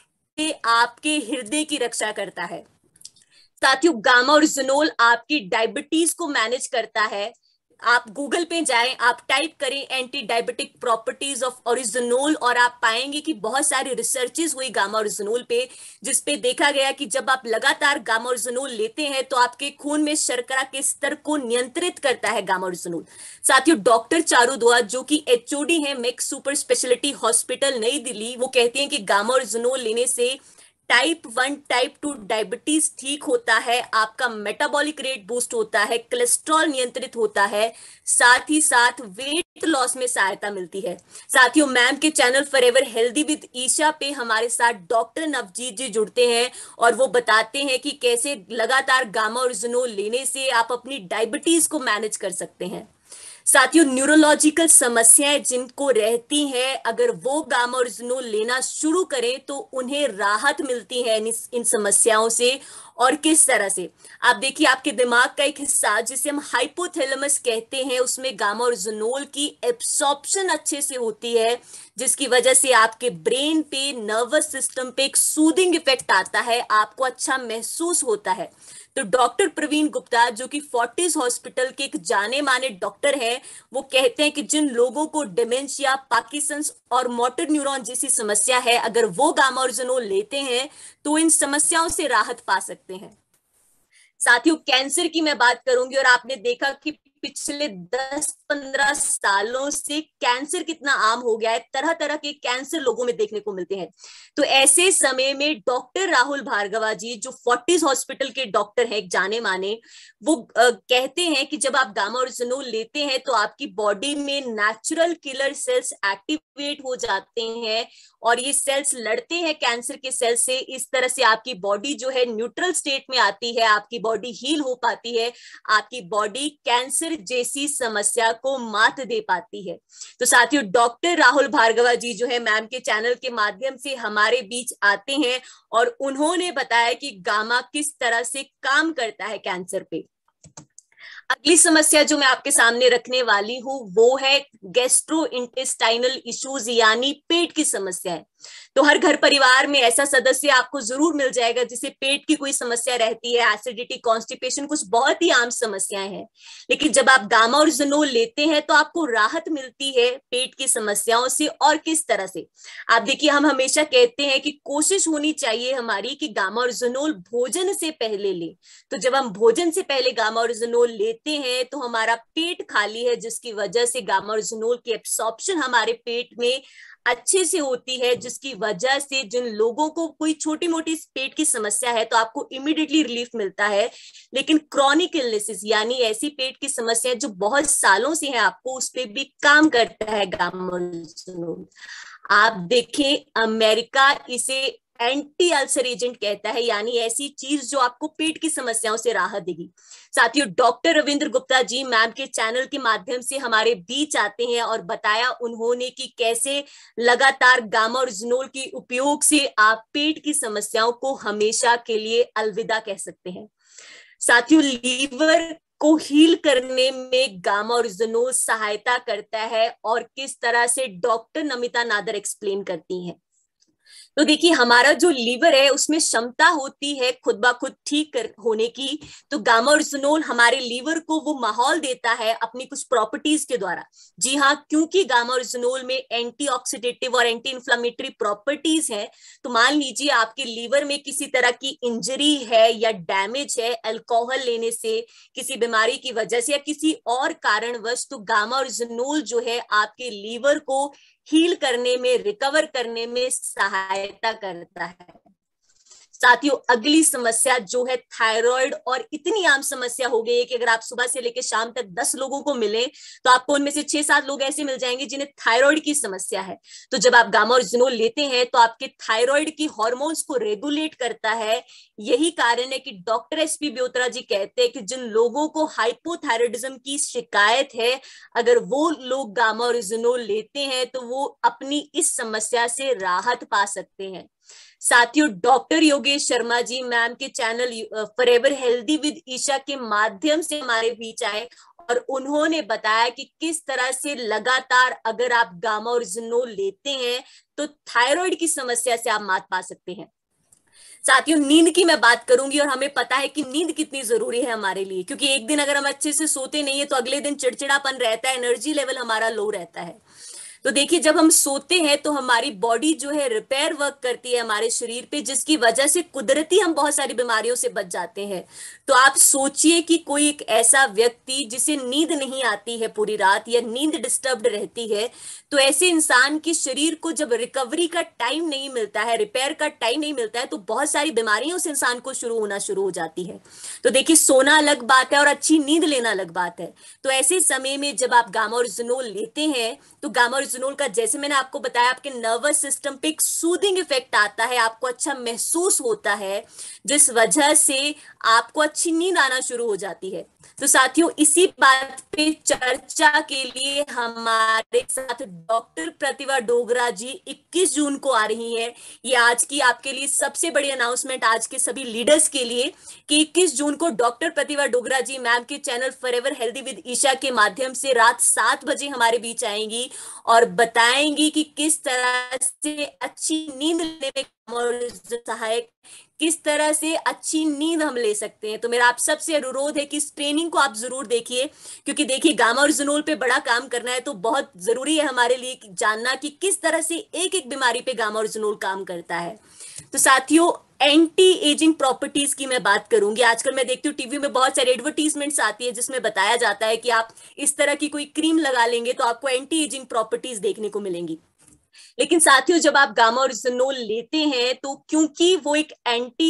[SPEAKER 3] से आपके हृदय की रक्षा करता है। साथियों, गामा ओरिजिनोल आपकी डायबिटीज को मैनेज करता है। आप गूगल पे जाएं, आप टाइप करें anti diabetic properties of oryzanol और आप पाएंगे कि बहुत सारी रिसर्चेस हुई गामा ओरिजिनोल पे, जिसपे देखा गया कि जब आप लगातार गामा ओरिजिनोल लेते हैं तो आपके खून में शर्करा के स्तर को नियंत्रित करता है गामा ओरिजिनोल। साथियों, डॉक्टर चारू दुआ जो कि एचओडी है मैक्स सुपर स्पेशलिटी हॉस्पिटल नई दिल्ली, वो कहती हैं कि गामा ओरिजिनोल लेने से टाइप 1 टाइप 2 डायबिटीज ठीक होता है, आपका मेटाबॉलिक रेट बूस्ट होता है, कोलेस्ट्रॉल नियंत्रित होता है, साथ ही साथ वेट लॉस में सहायता मिलती है। साथियों, मैम के channel forever healthy with Isha पे हमारे साथ डॉक्टर नवजीत जी जुड़ते हैं और वो बताते हैं कि कैसे लगातार गामा ओरिजिनोल लेने से आप अपनी डायबिटीज को मैनेज कर सकते हैं। साथियों, न्यूरोलॉजिकल समस्याएं जिनको रहती हैं, अगर वो गामा ओरिजिनोल लेना शुरू करें तो उन्हें राहत मिलती है इन समस्याओं से। और किस तरह से, आप देखिए, आपके दिमाग का एक हिस्सा जिसे हम हाइपोथैलेमस कहते हैं, उसमें गामा ओरिजिनोल की एब्सॉर्प्शन अच्छे से होती है, जिसकी वजह से आपके ब्रेन पे, नर्वस सिस्टम पे एक सूदिंग इफेक्ट आता है, आपको अच्छा महसूस होता है। तो डॉक्टर प्रवीण गुप्ता जो कि फोर्टिस हॉस्पिटल के एक जाने माने डॉक्टर हैं, वो कहते हैं कि जिन लोगों को डिमेंशिया, पार्किंसंस और मोटर न्यूरॉन जैसी समस्या है, अगर वो गामा ओरिजिनोल लेते हैं तो इन समस्याओं से राहत पा सकते हैं। साथियों, कैंसर की मैं बात करूंगी और आपने देखा कि पिछले 10-15 सालों से कैंसर कितना आम हो गया है, तरह तरह के कैंसर लोगों में देखने को मिलते हैं। तो ऐसे समय में डॉक्टर राहुल भार्गवा जी जो फोर्टिस हॉस्पिटल के डॉक्टर हैं, एक जाने माने, वो कहते हैं कि जब आप गामा ओरिजिनोल लेते हैं तो आपकी बॉडी में नेचुरल किलर सेल्स एक्टिवेट हो जाते हैं और ये सेल्स लड़ते हैं कैंसर के सेल से। इस तरह से आपकी बॉडी जो है न्यूट्रल स्टेट में आती है, आपकी बॉडी हील हो पाती है, आपकी बॉडी कैंसर जैसी समस्या को मात दे पाती है। तो साथियों, डॉक्टर राहुल भार्गवा जी जो है मैम के चैनल के माध्यम से हमारे बीच आते हैं और उन्होंने बताया कि गामा किस तरह से काम करता है कैंसर पे। अगली समस्या जो मैं आपके सामने रखने वाली हूं वो है गैस्ट्रो इंटेस्टाइनल इश्यूज, यानी पेट की समस्या है। तो हर घर परिवार में ऐसा सदस्य आपको जरूर मिल जाएगा जिसे पेट की कोई समस्या रहती है, एसिडिटी, कॉन्स्टिपेशन, कुछ बहुत ही आम समस्याएं हैं। लेकिन जब आप गामा ओरिजिनोल लेते हैं तो आपको राहत मिलती है पेट की समस्याओं से। और किस तरह से, आप देखिए, हम हमेशा कहते हैं कि कोशिश होनी चाहिए हमारी कि गामा ओरिजिनोल भोजन से पहले ले। तो जब हम भोजन से पहले गामा ओरिजिनोल लेते हैं तो हमारा पेट खाली है, जिसकी वजह से गामा ओरिजिनोल की एब्सॉर्प्शन हमारे पेट में अच्छे से होती है, जिसकी वजह से जिन लोगों को कोई छोटी मोटी पेट की समस्या है तो आपको इमीडिएटली रिलीफ मिलता है। लेकिन क्रॉनिक इलनेसेस यानी ऐसी पेट की समस्या जो बहुत सालों से है, आपको उस पर भी काम करता है गामा ओरिजिनोल। आप देखें, अमेरिका इसे एंटी अल्सर एजेंट कहता है, यानी ऐसी चीज जो आपको पेट की समस्याओं से राहत देगी। साथियों, डॉक्टर रविंद्र गुप्ता जी मैम के चैनल के माध्यम से हमारे बीच आते हैं और बताया उन्होंने कि कैसे लगातार गामा ओरिजिनोल के उपयोग से आप पेट की समस्याओं को हमेशा के लिए अलविदा कह सकते हैं। साथियों, लीवर को हील करने में गामा ओरिजिनोल सहायता करता है और किस तरह से डॉक्टर नमिता नादर एक्सप्लेन करती हैं। तो देखिए हमारा जो लीवर है उसमें क्षमता होती है खुद ब खुद ठीक होने की। तो गामा ओरिजिनोल हमारे लीवर को वो माहौल देता है अपनी कुछ प्रॉपर्टीज के द्वारा। जी हाँ, क्योंकि गामा ओरिजिनोल में एंटीऑक्सीडेटिव और एंटी इन्फ्लेमेटरी प्रॉपर्टीज है, तो मान लीजिए आपके लीवर में किसी तरह की इंजरी है या डैमेज है अल्कोहल लेने से, किसी बीमारी की वजह से या किसी और कारणवश, तो गामा ओरिजिनोल जो है आपके लीवर को हील करने में, रिकवर करने में सहायता करता है। साथियों अगली समस्या जो है थायराइड, और इतनी आम समस्या हो गई है कि अगर आप सुबह से लेकर शाम तक 10 लोगों को मिले तो आपको उनमें से 6-7 लोग ऐसे मिल जाएंगे जिन्हें थायराइड की समस्या है। तो जब आप गामा ओरिजिनोल लेते हैं तो आपके थायराइड की हार्मोन्स को रेगुलेट करता है। यही कारण है कि डॉक्टर एसपी ब्योत्रा जी कहते हैं कि जिन लोगों को हाइपोथायराइडिज्म की शिकायत है, अगर वो लोग गामा ओरिजिनोल लेते हैं तो वो अपनी इस समस्या से राहत पा सकते हैं। साथियों डॉक्टर योगेश शर्मा जी मैम के channel forever healthy with Isha के माध्यम से हमारे बीच आए और उन्होंने बताया कि किस तरह से लगातार अगर आप गामा ओरिजिनोल लेते हैं तो थायराइड की समस्या से आप मात पा सकते हैं। साथियों नींद की मैं बात करूंगी, और हमें पता है कि नींद कितनी जरूरी है हमारे लिए, क्योंकि एक दिन अगर हम अच्छे से सोते नहीं है तो अगले दिन चिड़चिड़ापन रहता है, एनर्जी लेवल हमारा लो रहता है। तो देखिए जब हम सोते हैं तो हमारी बॉडी जो है रिपेयर वर्क करती है हमारे शरीर पे, जिसकी वजह से कुदरती हम बहुत सारी बीमारियों से बच जाते हैं। तो आप सोचिए कि कोई एक ऐसा व्यक्ति जिसे नींद नहीं आती है पूरी रात या नींद डिस्टर्ब्ड रहती है, तो ऐसे इंसान के शरीर को जब रिकवरी का टाइम नहीं मिलता है, रिपेयर का टाइम नहीं मिलता है, तो बहुत सारी बीमारियां उस इंसान को शुरू हो जाती है। तो देखिए सोना अलग बात है और अच्छी नींद लेना अलग बात है। तो ऐसे समय में जब आप गामा ओरिजिनोल लेते हैं तो गामा ओरिजिनोल का, जैसे मैंने आपको बताया, आपके नर्वस सिस्टम पे एक सूदिंग इफेक्ट आता है, आपको अच्छा महसूस होता है, जिस वजह से आपको अच्छी नींद आना शुरू हो जाती है। तो साथियों इसी बात पे चर्चा के लिए हमारे साथ डॉक्टर प्रतिभा डोगरा जी 21 जून को आ रही हैं। ये आज की आपके लिए सबसे बड़ी अनाउंसमेंट आज के सभी लीडर्स के लिए कि 21 जून को डॉक्टर प्रतिभा डोगरा जी मैम के channel forever healthy with Isha के माध्यम से रात 7 बजे हमारे बीच आएंगी और बताएंगी कि किस तरह से अच्छी नींद लेने में सहायक, किस तरह से अच्छी नींद हम ले सकते हैं। तो मेरा आप सबसे अनुरोध है कि इस ट्रेनिंग को आप जरूर देखिए, क्योंकि देखिए गामा ओरिजिनोल पे बड़ा काम करना है, तो बहुत जरूरी है हमारे लिए जानना कि किस तरह से एक एक बीमारी पे गामा ओरिजिनोल काम करता है। तो साथियों एंटी एजिंग प्रॉपर्टीज की मैं बात करूंगी। आजकल मैं देखती हूँ टीवी में बहुत सारे एडवर्टीजमेंट्स आती है जिसमें बताया जाता है कि आप इस तरह की कोई क्रीम लगा लेंगे तो आपको एंटी एजिंग प्रॉपर्टीज देखने को मिलेंगी। लेकिन साथियों जब आप गामा ओरिजिनोल लेते हैं तो क्योंकि वो एक एंटी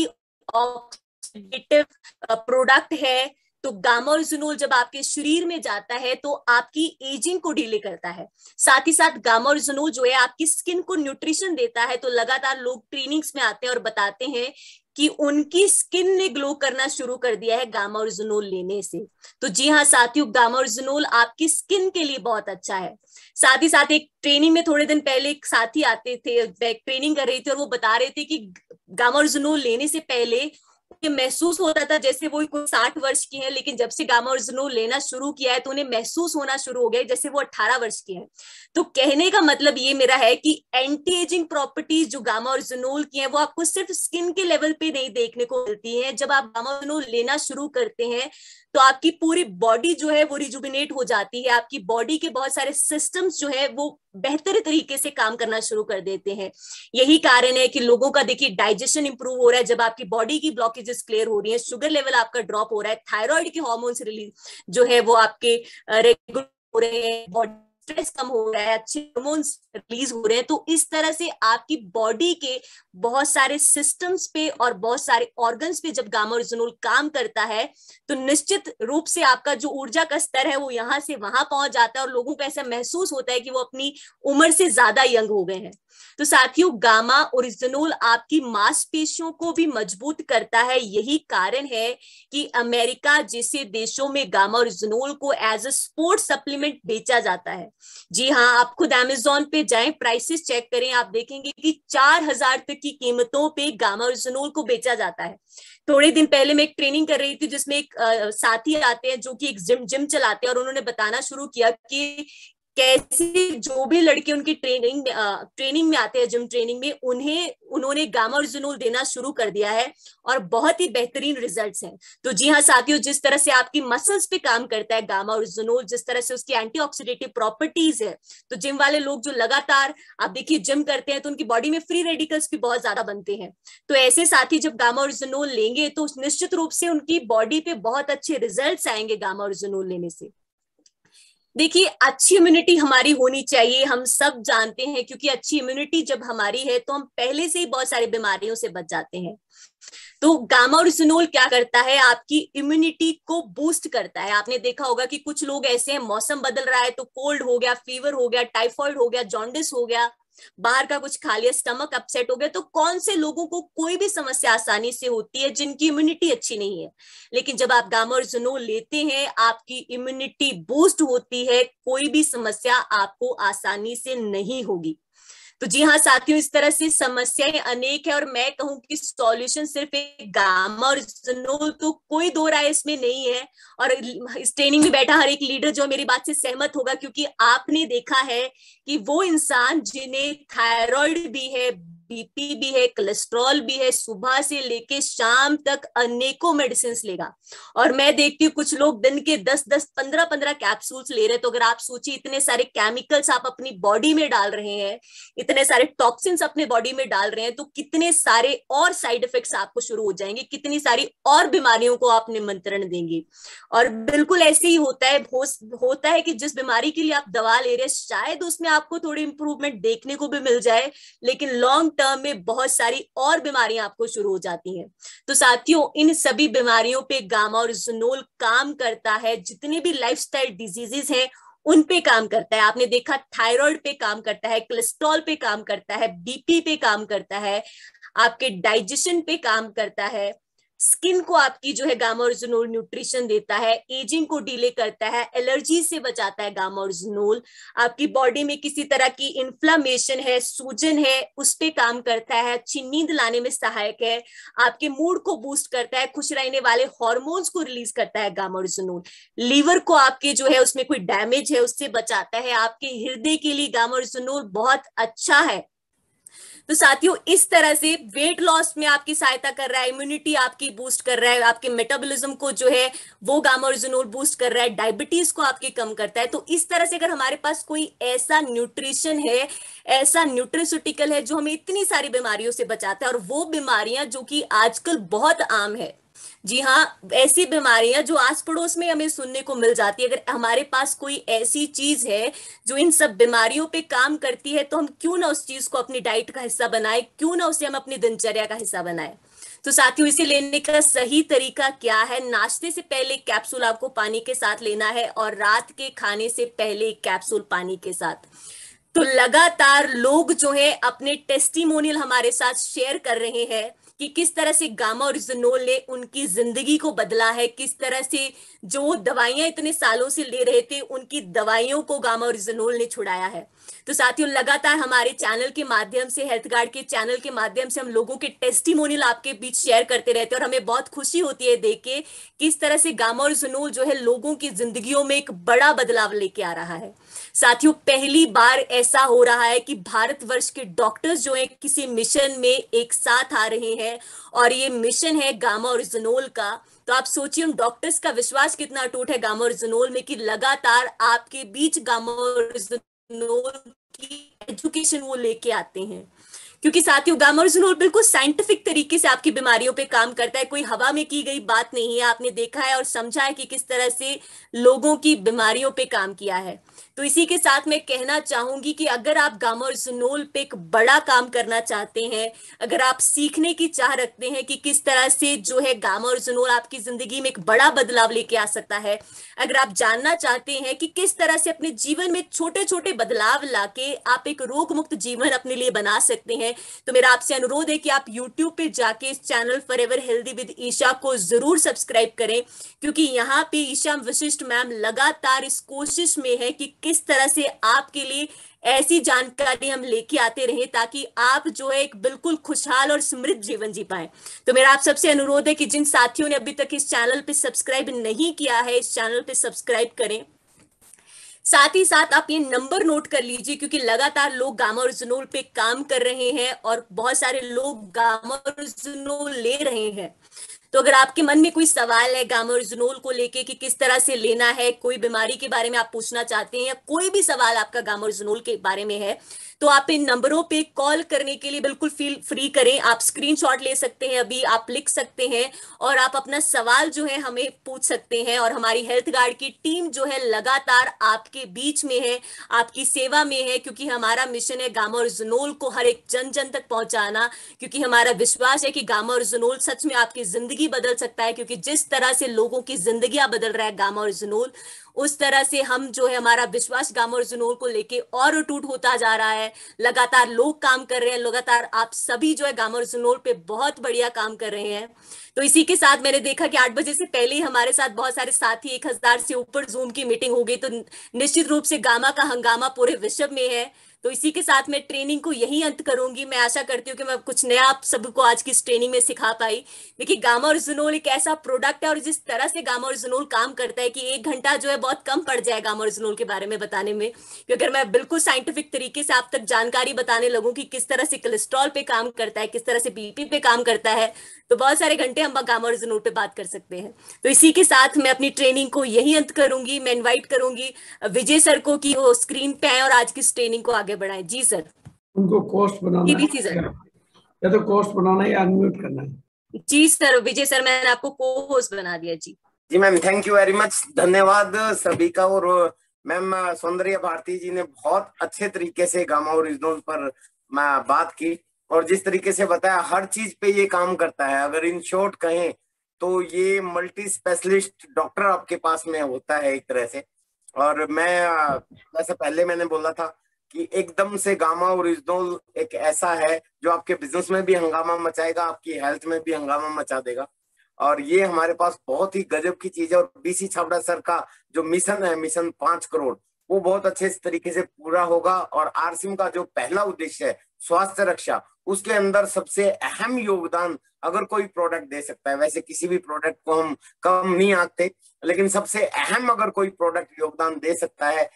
[SPEAKER 3] ऑक्सीडेटिव प्रोडक्ट है, तो गामा ओरिजिनोल जब आपके शरीर में जाता है तो आपकी एजिंग को डिले करता है। साथ ही साथ गामा ओरिजिनोल जो है आपकी स्किन को न्यूट्रिशन देता है। तो लगातार लोग ट्रेनिंग्स में आते हैं और बताते हैं कि उनकी स्किन ने ग्लो करना शुरू कर दिया है गामा ओरिजिनोल लेने से। तो जी हाँ साथियों गामा ओरिजिनोल आपकी स्किन के लिए बहुत अच्छा है। साथ ही साथ एक ट्रेनिंग में थोड़े दिन पहले एक साथी आते थे, ट्रेनिंग कर रही थी, और वो बता रहे थे कि गामा ओरिजिनोल लेने से पहले महसूस होता था जैसे वो कोई 60 वर्ष की है, लेकिन जब से गामा ओरिजिनोल लेना शुरू किया है तो उन्हें महसूस होना शुरू हो गया जैसे वो 18 वर्ष की है। तो कहने का मतलब ये मेरा है कि एंटी एजिंग प्रॉपर्टीज जो गामा ओरिजिनोल की है वो आपको सिर्फ स्किन के लेवल पे नहीं देखने को मिलती है। जब आप गामा ओरिजिनोल लेना शुरू करते हैं तो आपकी पूरी बॉडी जो है वो रिजुविनेट हो जाती है, आपकी बॉडी के बहुत सारे सिस्टम्स जो है वो बेहतर तरीके से काम करना शुरू कर देते हैं। यही कारण है कि लोगों का देखिए डाइजेशन इंप्रूव हो रहा है जब आपकी बॉडी की ब्लॉकेजेस क्लियर हो रही है, शुगर लेवल आपका ड्रॉप हो रहा है, थायराइड के हार्मोन्स रिलीज जो है वो आपके रेगुलर हो रहे हैं, बॉडी स्ट्रेस कम हो रहा है, अच्छे हार्मोन्स रिलीज हो रहे हैं। तो इस तरह से आपकी बॉडी के बहुत सारे सिस्टम्स पे और बहुत सारे ऑर्गन्स पे जब गामा ओरिजिनोल काम करता है तो निश्चित रूप से आपका जो ऊर्जा का स्तर है वो यहाँ से वहां पहुंच जाता है और लोगों को ऐसा महसूस होता है कि वो अपनी उम्र से ज्यादा यंग हो गए हैं। तो साथियों गामा ओरिजिनोल आपकी मांसपेशियों को भी मजबूत करता है। यही कारण है कि अमेरिका जैसे देशों में गामा ओरिजिनोल को एज अ स्पोर्ट सप्लीमेंट बेचा जाता है। जी हाँ, आप खुद अमेज़न पे जाएं, प्राइसेस चेक करें, आप देखेंगे कि 4000 तक की कीमतों पे गामा ओरिजिनोल को बेचा जाता है। थोड़े दिन पहले मैं एक ट्रेनिंग कर रही थी जिसमें एक साथी आते हैं जो कि एक जिम चलाते हैं और उन्होंने बताना शुरू किया कि कैसे जो भी लड़के उनकी ट्रेनिंग में आते हैं, जिम ट्रेनिंग में, उन्होंने गामा ओरिजिनोल देना शुरू कर दिया है और बहुत ही बेहतरीन रिजल्ट्स हैं। तो जी हाँ साथियों, जिस तरह से आपकी मसल्स पे काम करता है गामा ओरिजिनोल, जिस तरह से उसकी एंटीऑक्सीडेटिव प्रॉपर्टीज है, तो जिम वाले लोग जो लगातार आप देखिए जिम करते हैं तो उनकी बॉडी में फ्री रेडिकल्स भी बहुत ज्यादा बनते हैं। तो ऐसे साथी जब गामा ओरिजिनोल लेंगे तो निश्चित रूप से उनकी बॉडी पे बहुत अच्छे रिजल्ट्स आएंगे गामा ओरिजिनोल लेने से। देखिए, अच्छी इम्यूनिटी हमारी होनी चाहिए, हम सब जानते हैं, क्योंकि अच्छी इम्यूनिटी जब हमारी है तो हम पहले से ही बहुत सारी बीमारियों से बच जाते हैं। तो गामा ओरिजिनोल क्या करता है, आपकी इम्यूनिटी को बूस्ट करता है। आपने देखा होगा कि कुछ लोग ऐसे हैं, मौसम बदल रहा है तो कोल्ड हो गया, फीवर हो गया, टाइफाइड हो गया, जॉन्डिस हो गया, बाहर का कुछ खा लिया, स्टमक अपसेट हो गया, तो कौन से लोगों को कोई भी समस्या आसानी से होती है जिनकी इम्यूनिटी अच्छी नहीं है। लेकिन जब आप गामा ओरिजिनोल लेते हैं, आपकी इम्यूनिटी बूस्ट होती है, कोई भी समस्या आपको आसानी से नहीं होगी। तो जी हाँ साथियों, इस तरह से समस्याएं अनेक है और मैं कहूं कि सॉल्यूशन सिर्फ एक गामा ओरिजिनोल, तो कोई दो राय इसमें नहीं है। और इस ट्रेनिंग में बैठा हर एक लीडर जो मेरी बात से सहमत होगा, क्योंकि आपने देखा है कि वो इंसान जिन्हें थायराइड भी है, बीपी भी है, कोलेस्ट्रॉल भी है, सुबह से लेके शाम तक अनेकों मेडिसिन लेगा। और मैं देखती हूँ कुछ लोग दिन के 10-10, 15-15 कैप्सूल्स ले रहे। तो अगर आप सोचिए, इतने सारे केमिकल्स आप अपनी बॉडी में डाल रहे हैं, इतने सारे टॉक्सिन्स अपने बॉडी में डाल रहे हैं, तो कितने सारे और साइड इफेक्ट्स आपको शुरू हो जाएंगे, कितनी सारी और बीमारियों को आप निमंत्रण देंगे। और बिल्कुल ऐसे ही होता है कि जिस बीमारी के लिए आप दवा ले रहे हैं, शायद उसमें आपको थोड़ी इंप्रूवमेंट देखने को भी मिल जाए, लेकिन लॉन्ग टर्म में बहुत सारी और बीमारियां आपको शुरू हो जाती हैं। तो साथियों, इन सभी बीमारियों पे गामा ओरिजिनोल काम करता है। जितने भी लाइफस्टाइल डिजीजेस हैं उन पे काम करता है। आपने देखा थायराइड पे काम करता है, कोलेस्ट्रॉल पे काम करता है, बीपी पे काम करता है, आपके डाइजेशन पे काम करता है, स्किन को आपकी जो है गामा ओरिजिनोल न्यूट्रिशन देता है, एजिंग को डिले करता है, एलर्जी से बचाता है गामा ओरिजिनोल, आपकी बॉडी में किसी तरह की इन्फ्लामेशन है, सूजन है, उस पे काम करता है, अच्छी नींद लाने में सहायक है, आपके मूड को बूस्ट करता है, खुश रहने वाले हार्मोन्स को रिलीज करता है गामा ओरिजिनोल, लीवर को आपके जो है उसमें कोई डैमेज है उससे बचाता है, आपके हृदय के लिए गामा ओरिजिनोल बहुत अच्छा है। तो साथियों, इस तरह से वेट लॉस में आपकी सहायता कर रहा है, इम्यूनिटी आपकी बूस्ट कर रहा है, आपके मेटाबॉलिज्म को जो है वो गामा ओरिजिनोल बूस्ट कर रहा है, डायबिटीज को आपके कम करता है। तो इस तरह से अगर हमारे पास कोई ऐसा न्यूट्रिशन है, ऐसा न्यूट्रिस्यूटिकल है जो हमें इतनी सारी बीमारियों से बचाता है, और वो बीमारियां जो कि आजकल बहुत आम है, जी हाँ, ऐसी बीमारियां जो आस पड़ोस में हमें सुनने को मिल जाती है, अगर हमारे पास कोई ऐसी चीज है जो इन सब बीमारियों पे काम करती है, तो हम क्यों ना उस चीज को अपनी डाइट का हिस्सा बनाए, क्यों ना उसे हम अपनी दिनचर्या का हिस्सा बनाए। तो साथियों, इसे लेने का सही तरीका क्या है? नाश्ते से पहले कैप्सूल आपको पानी के साथ लेना है और रात के खाने से पहले कैप्सूल पानी के साथ। तो लगातार लोग जो है अपने टेस्टिमोनियल हमारे साथ शेयर कर रहे हैं कि किस तरह से गामा ओरिजिनोल ने उनकी जिंदगी को बदला है, किस तरह से जो दवाइयां इतने सालों से ले रहे थे उनकी दवाइयों को गामा ओरिजिनोल ने छुड़ाया है। तो साथियों, लगातार हमारे चैनल के माध्यम से, हेल्थ गार्ड के चैनल के माध्यम से हम लोगों के टेस्टिमोनियल आपके बीच शेयर करते रहते हैं, और हमें बहुत खुशी होती है देख के किस तरह से गामा ओरिजिनोल जो है लोगों की जिंदगियों में एक बड़ा बदलाव लेके आ रहा है। साथियों, पहली बार ऐसा हो रहा है कि भारतवर्ष के डॉक्टर्स जो है किसी मिशन में एक साथ आ रहे हैं, और ये मिशन है गामा ओरिजिनोल का। तो आप सोचिए उन डॉक्टर्स का विश्वास कितना अटूट है गामा ओरिजिनोल में, कि लगातार आपके बीच गामा ओरिजिनोल की एजुकेशन वो लेके आते हैं। क्योंकि साथियों, गामा ओरिजिनोल बिल्कुल साइंटिफिक तरीके से आपकी बीमारियों पे काम करता है, कोई हवा में की गई बात नहीं है। आपने देखा है और समझा है कि किस तरह से लोगों की बीमारियों पे काम किया है। तो इसी के साथ मैं कहना चाहूंगी कि अगर आप गामा ओरिजिनोल पे एक बड़ा काम करना चाहते हैं, अगर आप सीखने की चाह रखते हैं कि किस तरह से जो है गामा ओरिजिनोल आपकी जिंदगी में एक बड़ा बदलाव लेके आ सकता है, अगर आप जानना चाहते हैं कि किस तरह से अपने जीवन में छोटे छोटे बदलाव लाके आप एक रोग मुक्त जीवन अपने लिए बना सकते हैं, तो मेरा आपसे अनुरोध है कि आप YouTube पे जाके इस channel forever healthy with Isha को जरूर सब्सक्राइब करें, क्योंकि यहाँ पे ईशा वशिष्ठ मैम लगातार इस कोशिश में है कि किस तरह से आपके लिए ऐसी जानकारी हम लेके आते रहे ताकि आप जो है एक बिल्कुल खुशहाल और समृद्ध जीवन जी पाए। तो मेरा आप सबसे अनुरोध है कि जिन साथियों ने अभी तक इस चैनल पे सब्सक्राइब नहीं किया है, इस चैनल पे सब्सक्राइब करें। साथ ही साथ आप ये नंबर नोट कर लीजिए, क्योंकि लगातार लोग गामा ओरिजिनोल पे काम कर रहे हैं और बहुत सारे लोग गामा ओरिजिनोल ले रहे हैं। तो अगर आपके मन में कोई सवाल है गामा ओरिजिनोल को लेके कि किस तरह से लेना है, कोई बीमारी के बारे में आप पूछना चाहते हैं, या कोई भी सवाल आपका गामा ओरिजिनोल के बारे में है, तो आप इन नंबरों पे कॉल करने के लिए बिल्कुल फील फ्री करें। आप स्क्रीनशॉट ले सकते हैं, अभी आप लिख सकते हैं और आप अपना सवाल जो है हमें पूछ सकते हैं। और हमारी हेल्थ गार्ड की टीम जो है लगातार आपके बीच में है, आपकी सेवा में है, क्योंकि हमारा मिशन है गामा ओरिजिनोल को हर एक जन जन तक पहुंचाना। क्योंकि हमारा विश्वास है कि गामा ओरिजिनोल सच में आपकी जिंदगी बदल सकता है, क्योंकि जिस तरह से लोगों की जिंदगियां बदल रहा है गामा ओरिजिनोल, उस तरह से हम जो है हमारा विश्वास गामा ओरिजिनोल को लेके और अटूट होता जा रहा है। लगातार लोग काम कर रहे हैं, लगातार आप सभी जो है गामा ओरिजिनोल पे बहुत बढ़िया काम कर रहे हैं। तो इसी के साथ मैंने देखा कि 8 बजे से पहले ही हमारे साथ बहुत सारे साथी, 1000 से ऊपर जूम की मीटिंग हो गई। तो निश्चित रूप से गामा का हंगामा पूरे विश्व में है। तो इसी के साथ मैं ट्रेनिंग को यही अंत करूंगी। मैं आशा करती हूँ कि मैं कुछ नया आप सबको आज की इस ट्रेनिंग में सिखा पाई। देखिए, गामा ओरिजिनोल एक ऐसा प्रोडक्ट है और जिस तरह से गामा ओरिजिनोल काम करता है कि 1 घंटा जो है बहुत कम पड़ जाए गामा ओरिजिनोल के बारे में बताने में। क्योंकि अगर मैं बिल्कुल साइंटिफिक तरीके से आप तक जानकारी बताने लगूं कि किस तरह से कोलेस्ट्रॉल पे काम करता है, किस तरह से बीपी पे काम करता है, तो बहुत सारे घंटे हम गामा ओरिजिनोल पे बात कर सकते हैं। तो इसी के साथ मैं अपनी ट्रेनिंग को यही अंत करूंगी। मैं इन्वाइट करूंगी विजय सर को कि वो स्क्रीन पे आए और आज की इस ट्रेनिंग को आगे बढ़ाएं। जी सर।
[SPEAKER 4] उनको कोस्ट बनाना है
[SPEAKER 3] सर,
[SPEAKER 4] या तो कोस्ट बनाना है या अनम्यूट करना है।
[SPEAKER 3] जी सर, विजय सर मैंने आपको को होस्ट बना दिया। जी
[SPEAKER 2] जी ma'am, thank you very much, धन्यवाद सभी का। और मैम सौंदर्य भारती जी ने बहुत अच्छे तरीके से गामा ओरिजिनोल पर बात की और जिस तरीके से बताया हर चीज पे ये काम करता है। अगर इन शॉर्ट कहें तो ये मल्टी स्पेशलिस्ट डॉक्टर आपके पास में होता है एक तरह से। और मैं वैसे पहले मैंने बोला था कि एकदम से गामा ओरिजिनोल एक ऐसा है जो आपके बिजनेस में भी हंगामा मचाएगा, आपकी हेल्थ में भी हंगामा मचा देगा। और ये हमारे पास बहुत ही गजब की चीज है। और बीसी छाबड़ा सर का जो मिशन है, मिशन 5 करोड़, वो बहुत अच्छे तरीके से पूरा होगा। और आरसीएम का जो पहला उद्देश्य है स्वास्थ्य रक्षा, उसके अंदर सबसे अहम योगदान अगर कोई प्रोडक्ट दे सकता है, वैसे किसी भी प्रोडक्ट को हम कम नहीं आंकते, लेकिन सबसे अहम अगर कोई प्रोडक्ट योगदान दे सकता है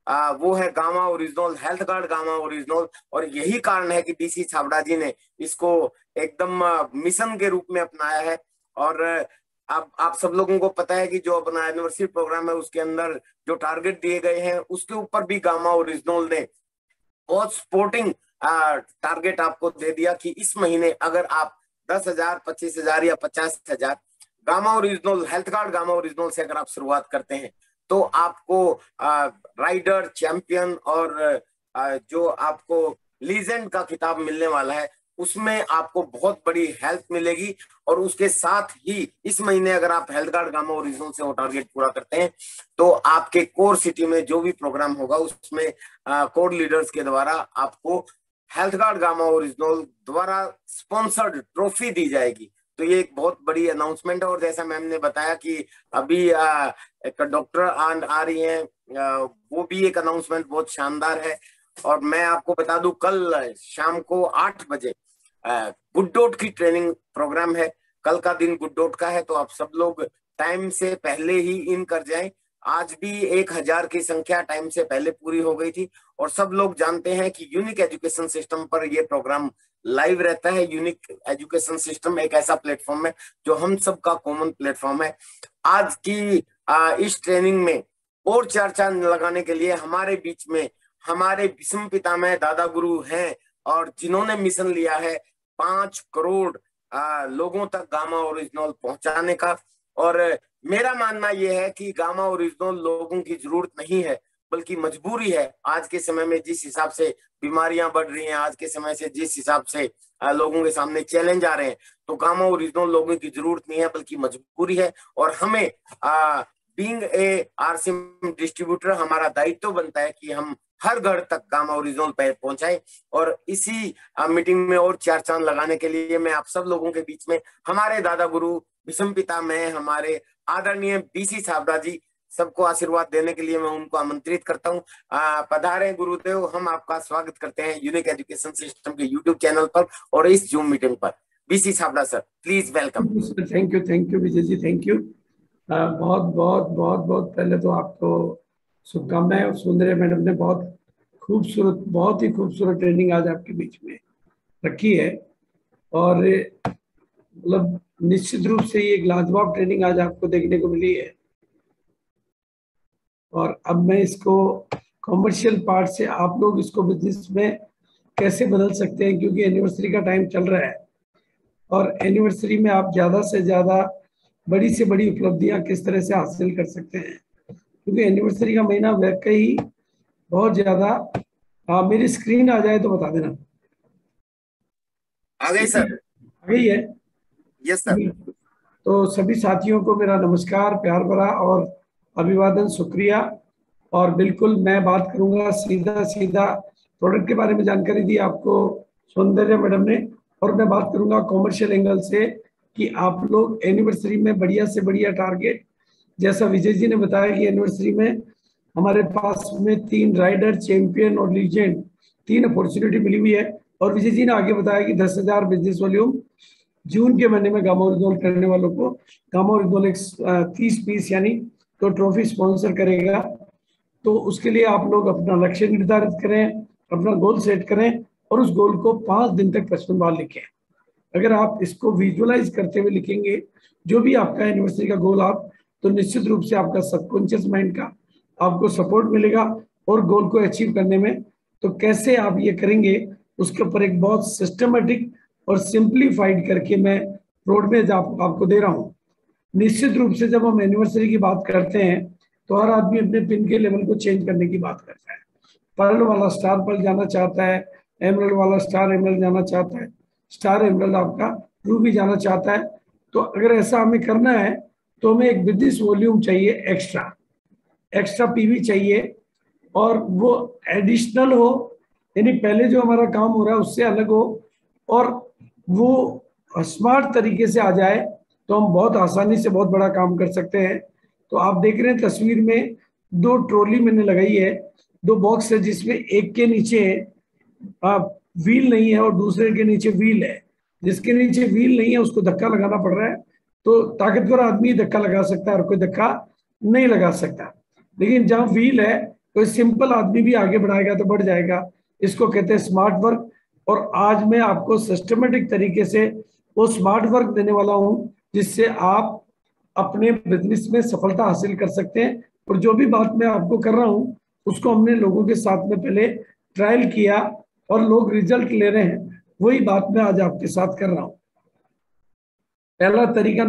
[SPEAKER 2] वो है gamma oryzanol, health guard gamma original. और यही कारण है कि बीसी छाबड़ा जी ने इसको एकदम मिशन के रूप में अपनाया है। और अब आप सब लोगों को पता है कि जो अपना एनिवर्सरी प्रोग्राम है उसके अंदर जो टारगेट दिए गए हैं उसके ऊपर भी गामा ओरिजिनल ने बहुत सपोर्टिंग टारगेट आपको दे दिया कि इस महीने अगर आप 10,000, 25,000 या 50,000 gamma original, health guard gamma original से अगर आप शुरुआत करते हैं तो आपको राइडर, चैंपियन और जो आपको लीजेंड का खिताब मिलने वाला है, उसमें आपको बहुत बड़ी हेल्प मिलेगी। और उसके साथ ही इस महीने अगर आप हेल्थ गार्ड गामा ओरिजिनल से वो टारगेट पूरा करते हैं तो आपके कोर सिटी में जो भी प्रोग्राम होगा उसमें कोर लीडर्स के द्वारा आपको हेल्थ गार्ड गामा ओरिजिनल द्वारा स्पॉन्सर्ड ट्रॉफी दी जाएगी। तो ये एक बहुत बड़ी अनाउंसमेंट है। और जैसा मैम ने बताया कि अभी एक डॉक्टर आ रही हैं, वो भी एक अनाउंसमेंट बहुत शानदार है। और मैं आपको बता दूं कल शाम को 8 बजे गुड डॉट की ट्रेनिंग प्रोग्राम है। कल का दिन गुड डॉट का है, तो आप सब लोग टाइम से पहले ही इन कर जाएं। आज भी 1000 की संख्या टाइम से पहले पूरी हो गई थी। और सब लोग जानते हैं कि यूनिक एजुकेशन सिस्टम पर ये प्रोग्राम लाइव रहता है। यूनिक एजुकेशन सिस्टम एक ऐसा प्लेटफॉर्म है जो हम सबका कॉमन प्लेटफॉर्म है। आज की इस ट्रेनिंग में और चर्चा लगाने के लिए हमारे बीच में हमारे विषम पितामह दादा गुरु हैं और जिन्होंने मिशन लिया है 5 करोड़ लोगों तक गामा ओरिजिनल पहुंचाने का। और मेरा मानना यह है कि गामा ओरिजिनल लोगों की जरूरत नहीं है बल्कि मजबूरी है। आज के समय में जिस हिसाब से बीमारियां बढ़ रही हैं, आज के समय से जिस हिसाब से लोगों के सामने चैलेंज आ रहे हैं, तो गामा ओरिजिनल लोगों की जरूरत नहीं है बल्कि मजबूरी है। और हमें बीइंग ए आरसीएम डिस्ट्रीब्यूटर हमारा दायित्व बनता है कि हम हर घर तक गामा ओरिजिनल पहुंचाए। और इसी मीटिंग में और 4 चांद लगाने के लिए मैं आप सब लोगों के बीच में हमारे दादा गुरु विषम पिता में हमारे आदरणीय बीसी छाबड़ा जी सबको आशीर्वाद देने के लिए मैं उनको आमंत्रित करता हूँ। पधारे गुरुदेव, हम आपका स्वागत करते हैं यूनिक एजुकेशन सिस्टम के यूट्यूब चैनल पर और इस जूम मीटिंग पर। BC Chhabra sir, please welcome.
[SPEAKER 4] Thank you Vijay ji, thank you. बहुत बहुत बहुत बहुत पहले तो आपको शुभकामनाएं। और सौंदर्य मैडम ने बहुत ही खूबसूरत ट्रेनिंग आज आपके बीच में रखी है। और मतलब निश्चित रूप से ये एक लाजवाब ट्रेनिंग आज आपको देखने को मिली है। और अब मैं इसको कॉमर्शियल पार्ट से आप लोग इसको बिजनेस में कैसे बदल सकते हैं, क्योंकि एनिवर्सरी का टाइम चल रहा है और एनिवर्सरी में आप ज़्यादा से ज़्यादा बड़ी से बड़ी उपलब्धियां किस तरह से हासिल कर सकते हैं, क्योंकि एनिवर्सरी का महीना वाकई बहुत ज़्यादा। मेरी स्क्रीन आ जाए तो बता देना।
[SPEAKER 2] आ गई सर?
[SPEAKER 4] आ गई है?
[SPEAKER 2] Yes sir.
[SPEAKER 4] तो सभी साथियों को मेरा नमस्कार, प्यार भरा और अभिवादन, शुक्रिया। और बिल्कुल मैं बात करूंगा सीधा सीधा प्रोडक्ट के बारे में जानकारी दी आपको सौंदर्य मैडम ने, और मैं बात करूंगा कॉमर्शियल एंगल से कि आप लोग एनिवर्सरी में बढ़िया से बढ़िया टारगेट, जैसा विजय जी ने बताया कि एनिवर्सरी में हमारे पास में 3 राइडर, चैंपियन और लीजेंड 3 अपॉर्चुनिटी मिली हुई है। और विजय जी ने आगे बताया कि 10,000 बिजनेस वॉल्यूम जून के महीने में गामा ओरिजिनल करने वालों को गामा ओरिजिनल 30 पीस यानी तो ट्रॉफी स्पॉन्सर करेगा। तो उसके लिए आप लोग अपना लक्ष्य निर्धारित करें, अपना गोल सेट करें और उस गोल को 5 दिन तक 55 बार लिखें। अगर आप इसको विजुअलाइज करते हुए लिखेंगे जो भी आपका एनिवर्सरी का गोल आप, तो निश्चित रूप से आपका सबकॉन्शियस माइंड का आपको सपोर्ट मिलेगा और गोल को अचीव करने में। तो कैसे आप ये करेंगे उसके ऊपर एक बहुत सिस्टमेटिक और सिंप्लीफाइड करके मैं रोडमेप आपको दे रहा हूँ। निश्चित रूप से जब हम एनिवर्सरी की बात करते हैं तो हर आदमी अपने पिन के लेवल को चेंज करने की बात करता है। पर्ल वाला स्टार पर्ल जाना चाहता है, एमरल्ड वाला स्टार एमरल्ड जाना चाहता है, स्टार एमरल्ड आपका रूबी जाना चाहता है। तो अगर ऐसा हमें करना है तो हमें एक बिजनेस वॉल्यूम चाहिए, एक्स्ट्रा पीवी चाहिए, और वो एडिशनल हो, यानी पहले जो हमारा काम हो रहा है उससे अलग हो और वो स्मार्ट तरीके से आ जाए, तो हम बहुत आसानी से बहुत बड़ा काम कर सकते हैं। तो आप देख रहे हैं तस्वीर में 2 ट्रॉली मैंने लगाई है, 2 बॉक्स है जिसमें एक के नीचे व्हील नहीं है और दूसरे के नीचे व्हील है। जिसके नीचे व्हील नहीं है उसको धक्का लगाना पड़ रहा है। तो ताकतवर आदमी धक्का लगा सकता है और कोई धक्का नहीं लगा सकता, लेकिन जहाँ व्हील है कोई सिंपल आदमी भी आगे बढ़ाएगा तो बढ़ जाएगा। इसको कहते हैं स्मार्ट वर्क। और आज मैं आपको सिस्टमेटिक तरीके से वो स्मार्ट वर्क देने वाला हूं जिससे आप अपने बिजनेस में सफलता हासिल कर सकते हैं। और जो भी बात मैं आपको कर रहा हूं उसको हमने लोगों के साथ में पहले ट्रायल किया और लोग रिजल्ट ले रहे हैं, वही बात मैं आज आपके साथ कर रहा हूं। पहला तरीका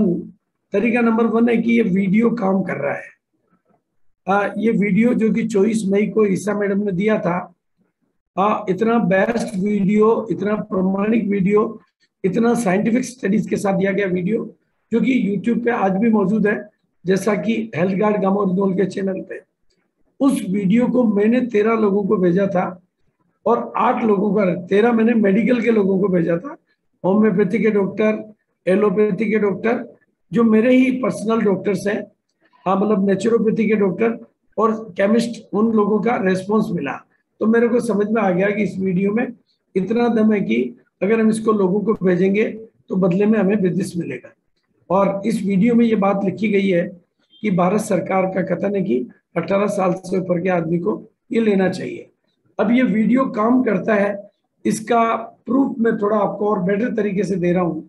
[SPEAKER 4] नंबर वन है कि ये वीडियो काम कर रहा है। ये वीडियो जो कि 24 मई को ईसा मैडम ने दिया था, इतना बेस्ट वीडियो, इतना प्रमाणिक वीडियो, इतना साइंटिफिक स्टडीज के साथ दिया गया वीडियो जो कि यूट्यूब पे आज भी मौजूद है, जैसा कि हेल्थ गार्ड गामा ओरिजिनल के चैनल पे। उस वीडियो को मैंने 13 लोगों को भेजा था और 8 लोगों का 13 मैंने मेडिकल के लोगों को भेजा था, होम्योपैथी के डॉक्टर, एलोपैथी के डॉक्टर जो मेरे ही पर्सनल डॉक्टर्स हैं, मतलब नेचुरोपैथी के डॉक्टर और केमिस्ट, उन लोगों का रेस्पॉन्स मिला। तो मेरे को समझ में आ गया कि इस वीडियो में इतना दम है कि अगर हम इसको लोगों को भेजेंगे तो बदले में हमें बिजनेस मिलेगा। और इस वीडियो में ये बात लिखी गई है कि भारत सरकार का कथन है कि 18 साल से ऊपर के आदमी को ये लेना चाहिए। अब ये वीडियो काम करता है, इसका प्रूफ मैं थोड़ा आपको और बेटर तरीके से दे रहा हूँ।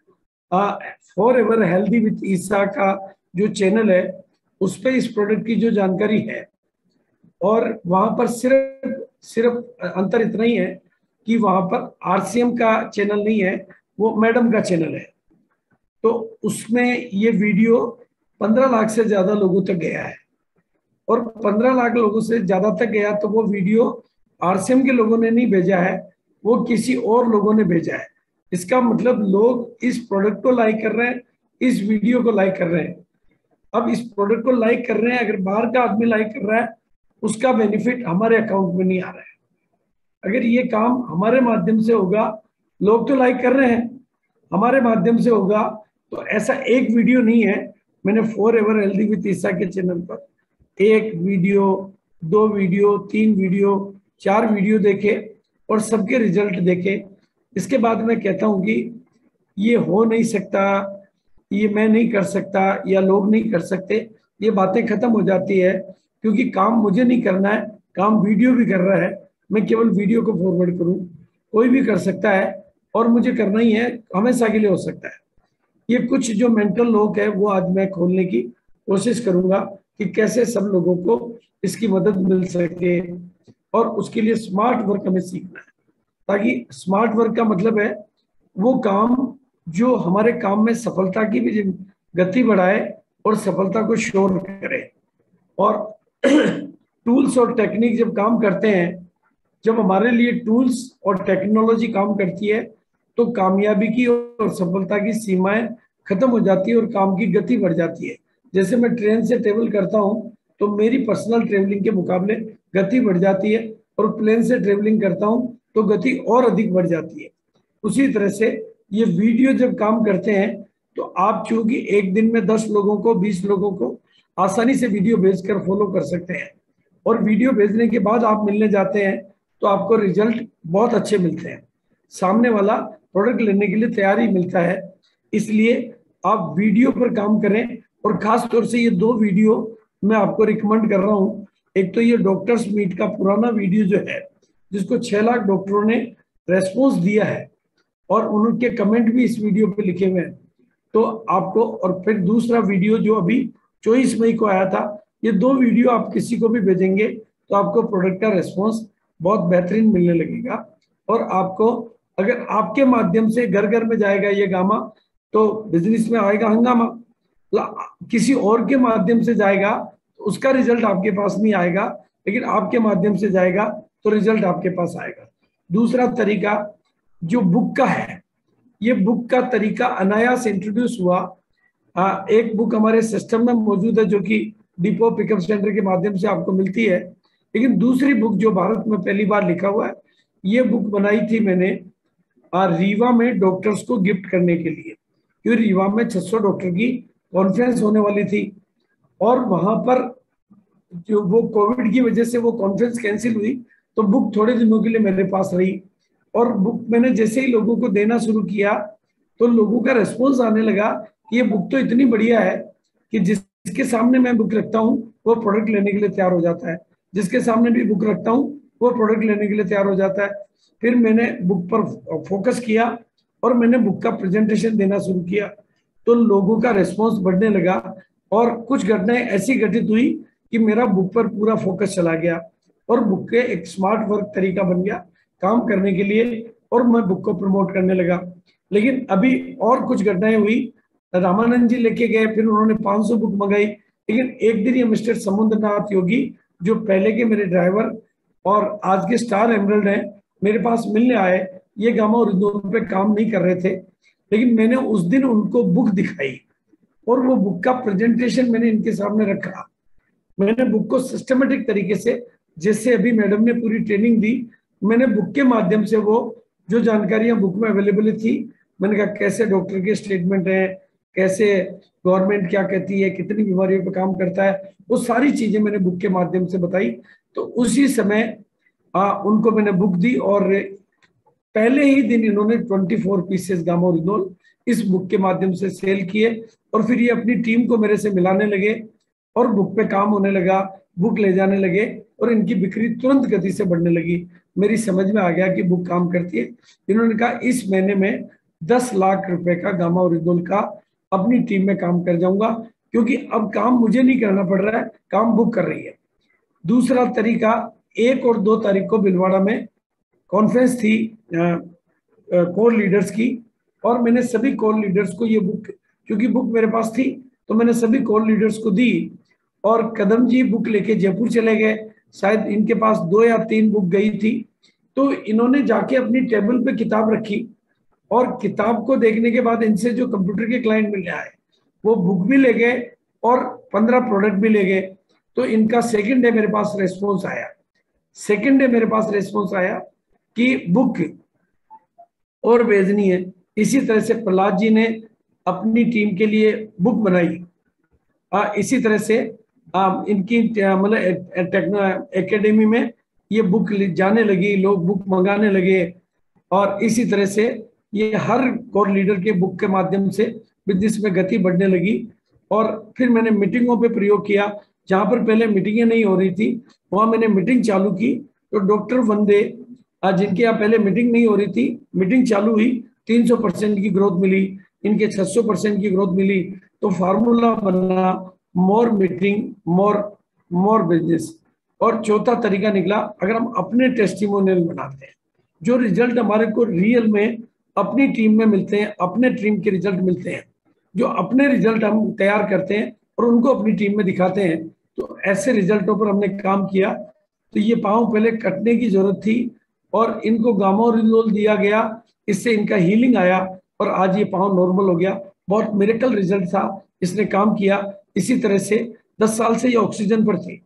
[SPEAKER 4] फॉरएवर हेल्दी विद ईसा का जो चैनल है उस पर इस प्रोडक्ट की जो जानकारी है, और वहां पर सिर्फ अंतर इतना ही है कि वहां पर आरसीएम का चैनल नहीं है, वो मैडम का चैनल है। तो उसमें ये वीडियो 15 लाख से ज्यादा लोगों तक गया है, और 15 लाख लोगों से ज्यादा तक गया तो वो वीडियो आरसीएम के लोगों ने नहीं भेजा है, वो किसी और लोगों ने भेजा है। इसका मतलब लोग इस प्रोडक्ट को लाइक कर रहे हैं, इस वीडियो को लाइक कर रहे हैं। अब इस प्रोडक्ट को लाइक कर रहे हैं, अगर बाहर का आदमी लाइक कर रहा है उसका बेनिफिट हमारे अकाउंट में नहीं आ रहा है। अगर ये काम हमारे माध्यम से होगा, लोग तो लाइक कर रहे हैं, हमारे माध्यम से होगा, तो ऐसा एक वीडियो नहीं है। मैंने फॉरएवर हेल्दी विद ईसा के चैनल पर 1 वीडियो, 2 वीडियो, 3 वीडियो, 4 वीडियो देखे और सबके रिजल्ट देखे। इसके बाद मैं कहता हूं कि ये हो नहीं सकता, ये मैं नहीं कर सकता या लोग नहीं कर सकते, ये बातें खत्म हो जाती है, क्योंकि काम मुझे नहीं करना है, काम वीडियो भी कर रहा है, मैं केवल वीडियो को फॉरवर्ड करूं, कोई भी कर सकता है और मुझे करना ही है, हमेशा के लिए हो सकता है। ये कुछ जो मेंटल लोग है वो आज मैं खोलने की कोशिश करूंगा कि कैसे सब लोगों को इसकी मदद मिल सके, और उसके लिए स्मार्ट वर्क हमें सीखना है, ताकि स्मार्ट वर्क का मतलब है वो काम जो हमारे काम में सफलता की भी गति बढ़ाए और सफलता को शोर करे। और टूल्स और टेक्निक जब काम करते हैं, जब हमारे लिए टूल्स और टेक्नोलॉजी काम करती है, तो कामयाबी की और सफलता की सीमाएं खत्म हो जाती है और काम की गति बढ़ जाती है। जैसे मैं ट्रेन से ट्रेवल करता हूँ तो मेरी पर्सनल ट्रेवलिंग के मुकाबले गति बढ़ जाती है, और प्लेन से ट्रेवलिंग करता हूँ तो गति और अधिक बढ़ जाती है। उसी तरह से ये वीडियो जब काम करते हैं तो आप चूंकि एक दिन में 10 लोगों को 20 लोगों को आसानी से वीडियो भेजकर फॉलो कर सकते हैं, और वीडियो भेजने के बाद आप मिलने जाते हैं तो आपको रिजल्ट बहुत अच्छे मिलते हैं, सामने वाला प्रोडक्ट लेने के लिए तैयारी मिलता है। इसलिए आप वीडियो पर काम करें, और खास तौर से ये 2 वीडियो मैं आपको रिकमेंड कर रहा हूँ। एक तो ये डॉक्टर्स मीट का पुराना वीडियो जो है, जिसको 6 लाख डॉक्टरों ने रेस्पॉन्स दिया है और उनके कमेंट भी इस वीडियो पे लिखे हुए हैं, तो आपको, और फिर दूसरा वीडियो जो अभी 24 मई को आया था, ये 2 वीडियो आप किसी को भी भेजेंगे तो आपको प्रोडक्ट का रेस्पॉन्स बहुत बेहतरीन मिलने लगेगा। और आपको, अगर आपके माध्यम से घर घर में जाएगा ये गामा, तो बिजनेस में आएगा हंगामा। किसी और के माध्यम से जाएगा तो उसका रिजल्ट आपके पास नहीं आएगा, लेकिन आपके माध्यम से जाएगा तो रिजल्ट आपके पास आएगा। दूसरा तरीका जो बुक का है, ये बुक का तरीका अनायास इंट्रोड्यूस हुआ। एक बुक हमारे सिस्टम में मौजूद है जो कि डिपो पिकअप सेंटर के माध्यम से आपको मिलती है, लेकिन दूसरी बुक जो भारत में पहली बार लिखा हुआ है, ये बुक बनाई थी मैंने रीवा में डॉक्टर्स को गिफ्ट करने के लिए, क्योंकि रीवा में 600 डॉक्टर की कॉन्फ्रेंस होने वाली थी, और वहां पर जो वो कोविड की वजह से वो कॉन्फ्रेंस कैंसिल हुई, तो बुक थोड़े दिनों के लिए मेरे पास रही। और बुक मैंने जैसे ही लोगों को देना शुरू किया तो लोगों का रिस्पॉन्स आने लगा कि ये बुक तो इतनी बढ़िया है कि जिसके सामने मैं बुक रखता हूँ वो प्रोडक्ट लेने के लिए तैयार हो जाता है, जिसके सामने भी बुक रखता हूँ वो प्रोडक्ट लेने के लिए तैयार हो जाता है। फिर मैंने बुक पर फोकस किया और मैंने बुक का प्रेजेंटेशन देना शुरू किया, तो लोगों का रिस्पॉन्स बढ़ने लगा, और कुछ घटनाएं ऐसी घटित हुई कि मेरा बुक पर पूरा फोकस चला गया, और बुक के एक स्मार्ट वर्क तरीका बन गया काम करने के लिए, और मैं बुक को प्रमोट करने लगा। लेकिन अभी और कुछ घटनाएं हुई, रामानंद जी लेके गए, फिर उन्होंने 500 बुक मंगाई, लेकिन एक दिन ये मिस्टर समुद्रनाथ योगी जो पहले के मेरे ड्राइवर और आज के स्टार एमरल्ड हैं, मेरे पास मिलने आए। ये गामा ओरिजिनल पे काम नहीं कर रहे थे, लेकिन मैंने उस दिन उनको बुक दिखाई और वो बुक का प्रेजेंटेशन मैंने इनके सामने रखा। मैंने बुक को सिस्टमेटिक तरीके से, जैसे अभी मैडम ने पूरी ट्रेनिंग दी, मैंने बुक के माध्यम से वो जो जानकारियां बुक में अवेलेबल थी, मैंने कहा कैसे डॉक्टर के स्टेटमेंट है, कैसे गवर्नमेंट क्या कहती है, कितनी बीमारियों पर काम करता है, वो सारी चीजें मैंने बुक के माध्यम से बताई। तो उसी समय उनको मैंने बुक दी, और पहले ही दिन इन्होंने 24 पीसेस गामा ओरिजिनल इस बुक के माध्यम से सेल किए, और फिर ये अपनी टीम को मेरे से मिलाने लगे और बुक पे काम होने लगा, बुक ले जाने लगे, और इनकी बिक्री तुरंत गति से बढ़ने लगी। मेरी समझ में आ गया कि बुक काम करती है। इन्होंने कहा इस महीने में 10 लाख रुपए का गामा ओरिजिनल का अपनी टीम में काम कर जाऊंगा, क्योंकि अब काम मुझे नहीं करना पड़ रहा है, काम बुक कर रही है। दूसरा तरीका, 1 और 2 तारीख को भिलवाड़ा में कॉन्फ्रेंस थी कोर लीडर्स की, और मैंने सभी कोर लीडर्स को ये बुक, क्योंकि बुक मेरे पास थी तो मैंने सभी कोर लीडर्स को दी, और कदम जी बुक लेके जयपुर चले गए, शायद इनके पास 2 या 3 बुक गई थी, तो इन्होंने जाके अपनी टेबल पे किताब रखी, और किताब को देखने के बाद इनसे जो कंप्यूटर के क्लाइंट मिलने आए वो बुक भी ले गए और 15 प्रोडक्ट भी ले गए। तो इनका सेकंड डे मेरे पास रेस्पॉन्स आया, कि बुक और भेजनी है। इसी तरह से प्रहलाद जी ने अपनी टीम के लिए बुक बनाई। इसी तरह से इनकी मतलब एकेडमी में ये बुक जाने लगी, लोग बुक मंगाने लगे, और इसी तरह से ये हर कोर लीडर के बुक के माध्यम से बिजनेस में गति बढ़ने लगी। और फिर मैंने मीटिंगों पे प्रयोग किया। जहां पर पहले मीटिंगें नहीं हो रही थी वहां मैंने मीटिंग चालू की। तो डॉक्टर वंदे जिनके यहाँ पहले मीटिंग नहीं हो रही थी, मीटिंग चालू हुई, 300% की ग्रोथ मिली, इनके 600% की ग्रोथ मिली। तो फार्मूला बना मोर मीटिंग मोर बिजनेस। और चौथा तरीका निकला, अगर हम अपने टेस्टिमोनियल बनाते हैं, जो रिजल्ट हमारे को रियल में अपनी टीम में मिलते हैं, अपने टीम के रिजल्ट मिलते हैं, जो अपने रिजल्ट हम तैयार करते हैं और उनको अपनी टीम में दिखाते हैं, तो ऐसे रिजल्टों पर हमने काम किया। तो ये पाँव पहले कटने की जरूरत थी और इनको गामाओरिजोल दिया गया, इससे इनका हीलिंग आया और आज ये पाँव नॉर्मल हो गया। बहुत मिरेकल रिजल्ट था, इसने काम किया। इसी तरह से 10 साल से ये ऑक्सीजन पर थी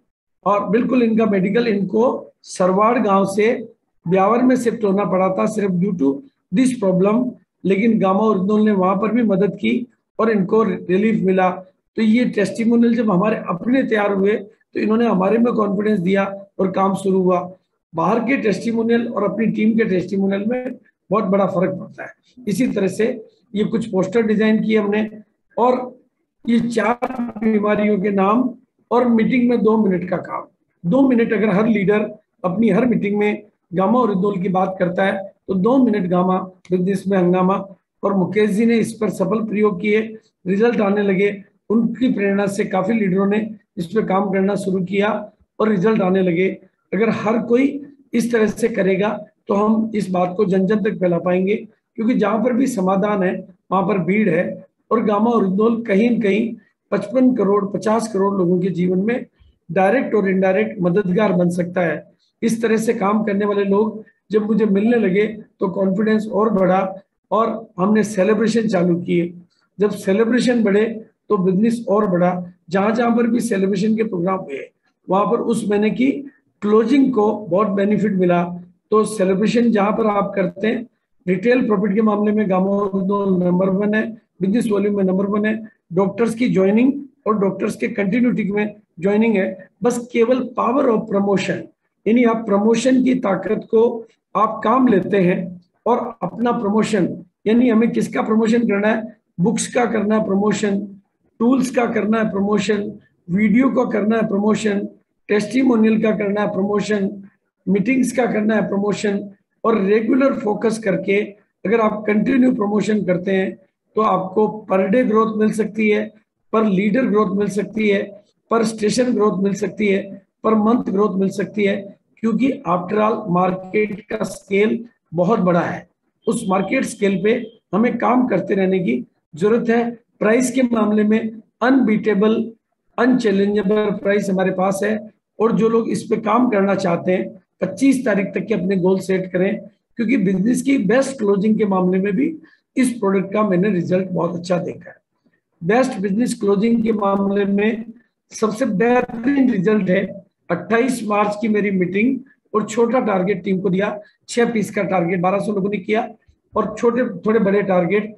[SPEAKER 4] और बिल्कुल इनका मेडिकल, इनको सरवाड़ गांव से ब्यावर में शिफ्ट होना पड़ा था सिर्फ ड्यू टू दिस प्रॉब्लम, लेकिन गामाओरिजोल ने वहां पर भी मदद की और इनको रिलीफ मिला। तो ये टेस्टिमोनियल जब हमारे अपने तैयार हुए तो इन्होंने हमारे में कॉन्फिडेंस दिया और काम शुरू हुआ। बाहर के टेस्टिमोनियल और अपनी टीम के टेस्टिमोनियल में बहुत बड़ा फर्क पड़ता है। इसी तरह से ये कुछ पोस्टर डिजाइन किए हमने और ये 4 बीमारियों के नाम और मीटिंग में 2 मिनट का काम। 2 मिनट अगर हर लीडर अपनी हर मीटिंग में गामाओरिजोल की बात करता है तो 2 मिनट गामा बिजनेस में हंगामा। और मुकेश जी ने इस पर सफल प्रयोग किए, रिजल्ट आने लगे। उनकी प्रेरणा से काफी लीडरों ने इस पर काम करना शुरू किया और रिजल्ट आने लगे। अगर हर कोई इस तरह से करेगा तो हम इस बात को जन जन तक फैला पाएंगे, क्योंकि जहां पर भी समाधान है वहां पर भीड़ है। और गामाओरिजोल कहीं न कहीं 55 करोड़ 50 करोड़ लोगों के जीवन में डायरेक्ट और इनडायरेक्ट मददगार बन सकता है। इस तरह से काम करने वाले लोग जब मुझे मिलने लगे तो कॉन्फिडेंस और बढ़ा और हमने सेलिब्रेशन चालू किए। जब सेलिब्रेशन बढ़े तो बिजनेस और बढ़ा। जहां जहां पर भी सेलिब्रेशन के प्रोग्राम हुए वहां पर उस महीने की क्लोजिंग को बहुत बेनिफिट मिला। तो सेलिब्रेशन जहां पर आप करते हैं, रिटेल प्रॉफिट के मामले में गामाओरिजोल नंबर 1 है, बिजनेस वॉल्यूम में नंबर 1 है, डॉक्टर्स की ज्वाइनिंग और डॉक्टर्स के कंटिन्यूटी में ज्वाइनिंग है। बस केवल पावर ऑफ प्रमोशन, यानी आप प्रमोशन की ताकत को आप काम लेते हैं और अपना प्रमोशन, यानी हमें किसका प्रमोशन करना है, बुक्स का करना है प्रमोशन, टूल्स का करना है प्रमोशन, वीडियो का करना है प्रमोशन, टेस्टिमोनियल का करना है प्रमोशन, मीटिंग्स का करना है प्रमोशन। और रेगुलर फोकस करके अगर आप कंटिन्यू प्रमोशन करते हैं तो आपको पर डे ग्रोथ मिल सकती है, पर लीडर ग्रोथ मिल सकती है, पर स्टेशन ग्रोथ मिल सकती है, पर मंथ ग्रोथ मिल सकती है। क्योंकि आफ्टर ऑल मार्केट का स्केल बहुत बड़ा है, उस मार्केट स्केल पे हमें काम करते रहने की जरूरत है। प्राइस के मामले में अनबीटेबल अनचैलेंजेबल प्राइस हमारे पास है और जो लोग इस पे काम करना चाहते हैं 25 तारीख तक के अपने गोल सेट करें, क्योंकि बिजनेस की बेस्ट क्लोजिंग के मामले में भी इस प्रोडक्ट का मैंने रिजल्ट बहुत अच्छा देखा है। बेस्ट बिजनेस क्लोजिंग के मामले में सबसे बेहतरीन रिजल्ट है 28 मार्च की मेरी मीटिंग और छोटा टारगेट टीम को दिया, 6 पीस का टारगेट 1200 लोगों ने किया और छोटे थोड़े बड़े टारगेट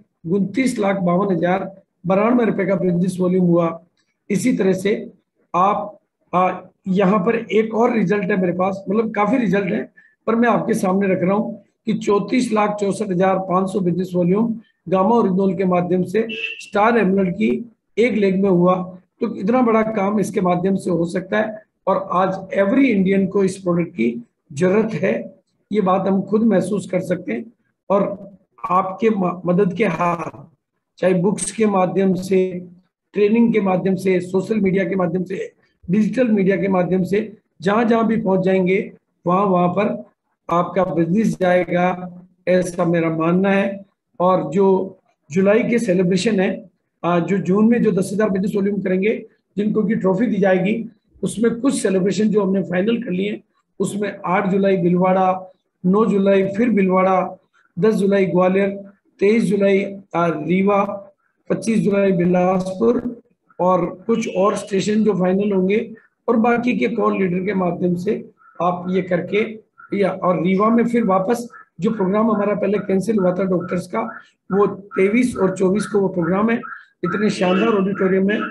[SPEAKER 4] 29,52,092 रुपए का बिजनेस वॉल्यूम हुआ। इसी तरह से आप यहाँ पर एक और रिजल्ट है मेरे पास, मतलब काफी रिजल्ट है पर मैं आपके सामने रख रहा हूँ कि 34,64,500 बिजनेस वॉल्यूम गामाओरिजोल के माध्यम से स्टार एमराल्ड की एक लेग में हुआ। तो इतना बड़ा काम इसके माध्यम से हो सकता है और आज एवरी इंडियन को इस प्रोडक्ट की जरूरत है, ये बात हम खुद महसूस कर सकते हैं। और आपके मदद के हाथ, चाहे बुक्स के माध्यम से, ट्रेनिंग के माध्यम से, सोशल मीडिया के माध्यम से, डिजिटल मीडिया के माध्यम से, जहां जहां भी पहुंच जाएंगे वहां पर आपका बिजनेस जाएगा, ऐसा मेरा मानना है। और जो जुलाई के सेलिब्रेशन है, जो जून में जो 10,000 बिजनेस वॉल्यूम करेंगे जिनको की ट्रॉफी दी जाएगी, उसमें कुछ सेलिब्रेशन जो हमने फाइनल कर लिए, उसमें 8 जुलाई भिलवाड़ा, 9 जुलाई फिर भिलवाड़ा, 10 जुलाई ग्वालियर, 23 जुलाई रीवा, 25 जुलाई बिलासपुर और कुछ और स्टेशन जो फाइनल होंगे और बाकी के कॉल लीडर के माध्यम से आप ये करके या और रीवा में फिर वापस जो प्रोग्राम हमारा पहले कैंसिल हुआ था डॉक्टर्स का, वो 23 और 24 को वो प्रोग्राम है। इतने शानदार ऑडिटोरियम में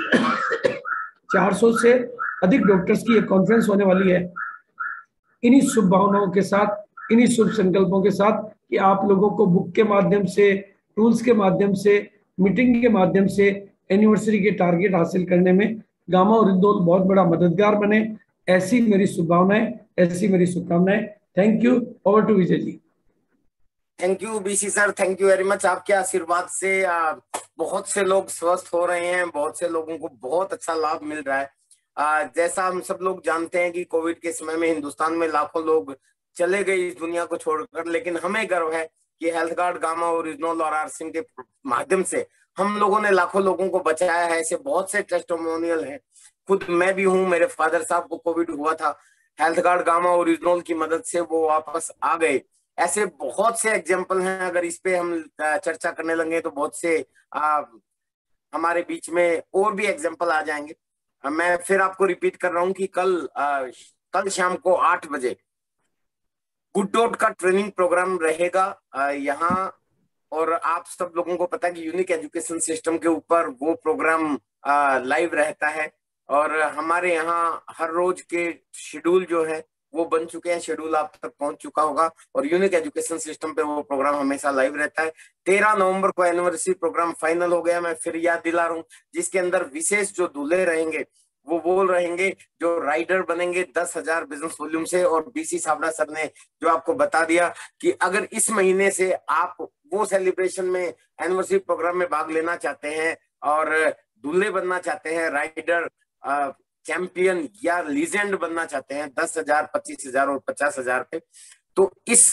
[SPEAKER 4] 400 से अधिक डॉक्टर्स की एक कॉन्फ्रेंस होने वाली है। इन्हीं शुभ भावनाओं के साथ, इन्हीं शुभ संकल्पों के साथ कि आप लोगों को बुक के माध्यम से, टूल्स के माध्यम से, मीटिंग के माध्यम से एनिवर्सरी के टारगेट हासिल करने में गामा और इंदौल बहुत बड़ा मददगार बने। ऐसी मेरी शुभकामनाएं, ऐसी मेरी शुभकामनाएं। Thank you. Over to Vijay ji.
[SPEAKER 2] Thank you BC sir, thank you very much. आपके आशीर्वाद से बहुत से लोग स्वस्थ हो रहे हैं, बहुत से लोगों को बहुत अच्छा लाभ मिल रहा है। जैसा हम सब लोग जानते हैं कि कोविड के समय में हिंदुस्तान में लाखों लोग चले गए इस दुनिया को छोड़कर, लेकिन हमें गर्व है कि हेल्थ गार्ड, गामा ओरिजिनल और आरसीएम के माध्यम से हम लोगों ने लाखों लोगों को बचाया है। ऐसे बहुत से टेस्टिमोनियल हैं, खुद मैं भी हूँ। मेरे फादर साहब को कोविड हुआ था, हेल्थ गार्ड, गामा ओरिजिनल की मदद से वो वापस आ गए। ऐसे बहुत से एग्जाम्पल हैं, अगर इस पे हम चर्चा करने लगे तो बहुत से हमारे बीच में और भी एग्जाम्पल आ जाएंगे। मैं फिर आपको रिपीट कर रहा हूँ कि कल शाम को 8 बजे गुड डॉट का ट्रेनिंग प्रोग्राम रहेगा यहाँ। और आप सब लोगों को पता है कि यूनिक एजुकेशन सिस्टम के ऊपर वो प्रोग्राम लाइव रहता है। और हमारे यहाँ हर रोज के शेड्यूल जो है वो बन चुके हैं, शेड्यूल आप तक पहुंच चुका होगा। और यूनिक एजुकेशन सिस्टम पे वो प्रोग्राम हमेशा लाइव रहता है। 13 नवंबर को एनिवर्सरी प्रोग्राम फाइनल हो गया, मैं फिर याद दिला रहा हूँ, जिसके अंदर विशेष जो दूल्हे रहेंगे वो बोल रहेंगे जो राइडर बनेंगे 10,000 बिजनेस वॉल्यूम से। और बीसी साबड़ा सर ने जो आपको बता दिया कि अगर इस महीने से आप वो सेलिब्रेशन में, एनिवर्सरी प्रोग्राम में भाग लेना चाहते हैं और दूल्हे बनना चाहते हैं, राइडर, चैंपियन या लीजेंड बनना चाहते हैं 10,000, 25,000 और 50,000 पे, तो इस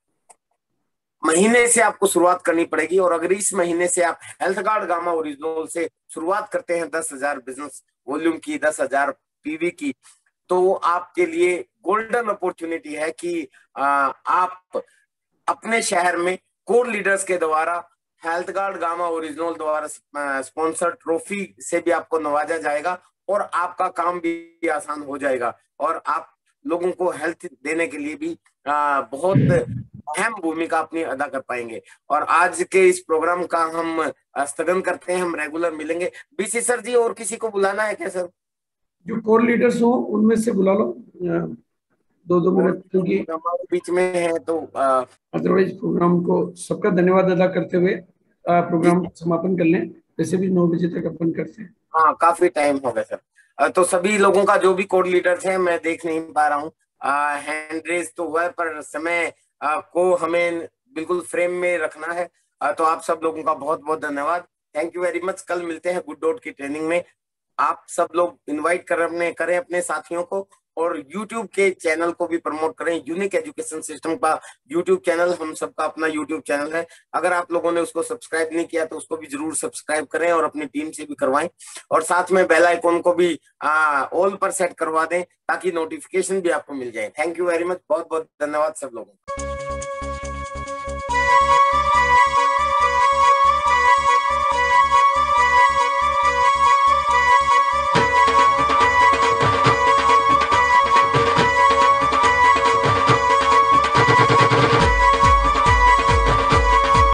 [SPEAKER 2] महीने से आपको शुरुआत करनी पड़ेगी। और अगर इस महीने से आप हेल्थ गार्ड, गामा ओरिजिनल से शुरुआत करते हैं 10,000 बिजनेस वॉल्यूम की, 10,000 पीवी की, तो आपके लिए गोल्डन अपॉर्चुनिटी है कि आप अपने शहर में कोर लीडर्स के द्वारा हेल्थ गार्ड, गामा ओरिजिनल द्वारा स्पॉन्सर ट्रॉफी से भी आपको नवाजा जाएगा और आपका काम भी आसान हो जाएगा। और आप लोगों को हेल्थ देने के लिए भी बहुत अहम भूमिका अपनी अदा कर पाएंगे। और आज के इस प्रोग्राम का हम स्थगन करते हैं, हम रेगुलर मिलेंगे। बीसी सर जी, और किसी को बुलाना है क्या सर?
[SPEAKER 4] जो कोर लीडर्स हो उनमें से बुला लो 2-2 मिनट, क्योंकि
[SPEAKER 2] हमारे बीच में है तो
[SPEAKER 4] अदरवाइज प्रोग्राम को सबका धन्यवाद अदा करते हुए प्रोग्राम समापन कर लें। वैसे भी 9 बजे तक अपन करते हैं।
[SPEAKER 2] हाँ, काफी टाइम हो गया सर। तो सभी लोगों का जो भी कोर लीडर्स हैं, मैं देख नहीं पा रहा हूँ, हैंड रेज तो हुआ है पर समय को हमें बिल्कुल फ्रेम में रखना है। तो आप सब लोगों का बहुत बहुत धन्यवाद, थैंक यू वेरी मच। कल मिलते हैं गुड डॉट की ट्रेनिंग में। आप सब लोग इनवाइट करें अपने साथियों को, और YouTube के चैनल को भी प्रमोट करें। यूनिक एजुकेशन सिस्टम का YouTube चैनल हम सबका अपना YouTube चैनल है। अगर आप लोगों ने उसको सब्सक्राइब नहीं किया तो उसको भी जरूर सब्सक्राइब करें और अपनी टीम से भी करवाएं। और साथ में बेल आइकॉन को भी ऑल पर सेट करवा दें ताकि नोटिफिकेशन भी आपको मिल जाए। थैंक यू वेरी मच, बहुत बहुत धन्यवाद सब लोगों को।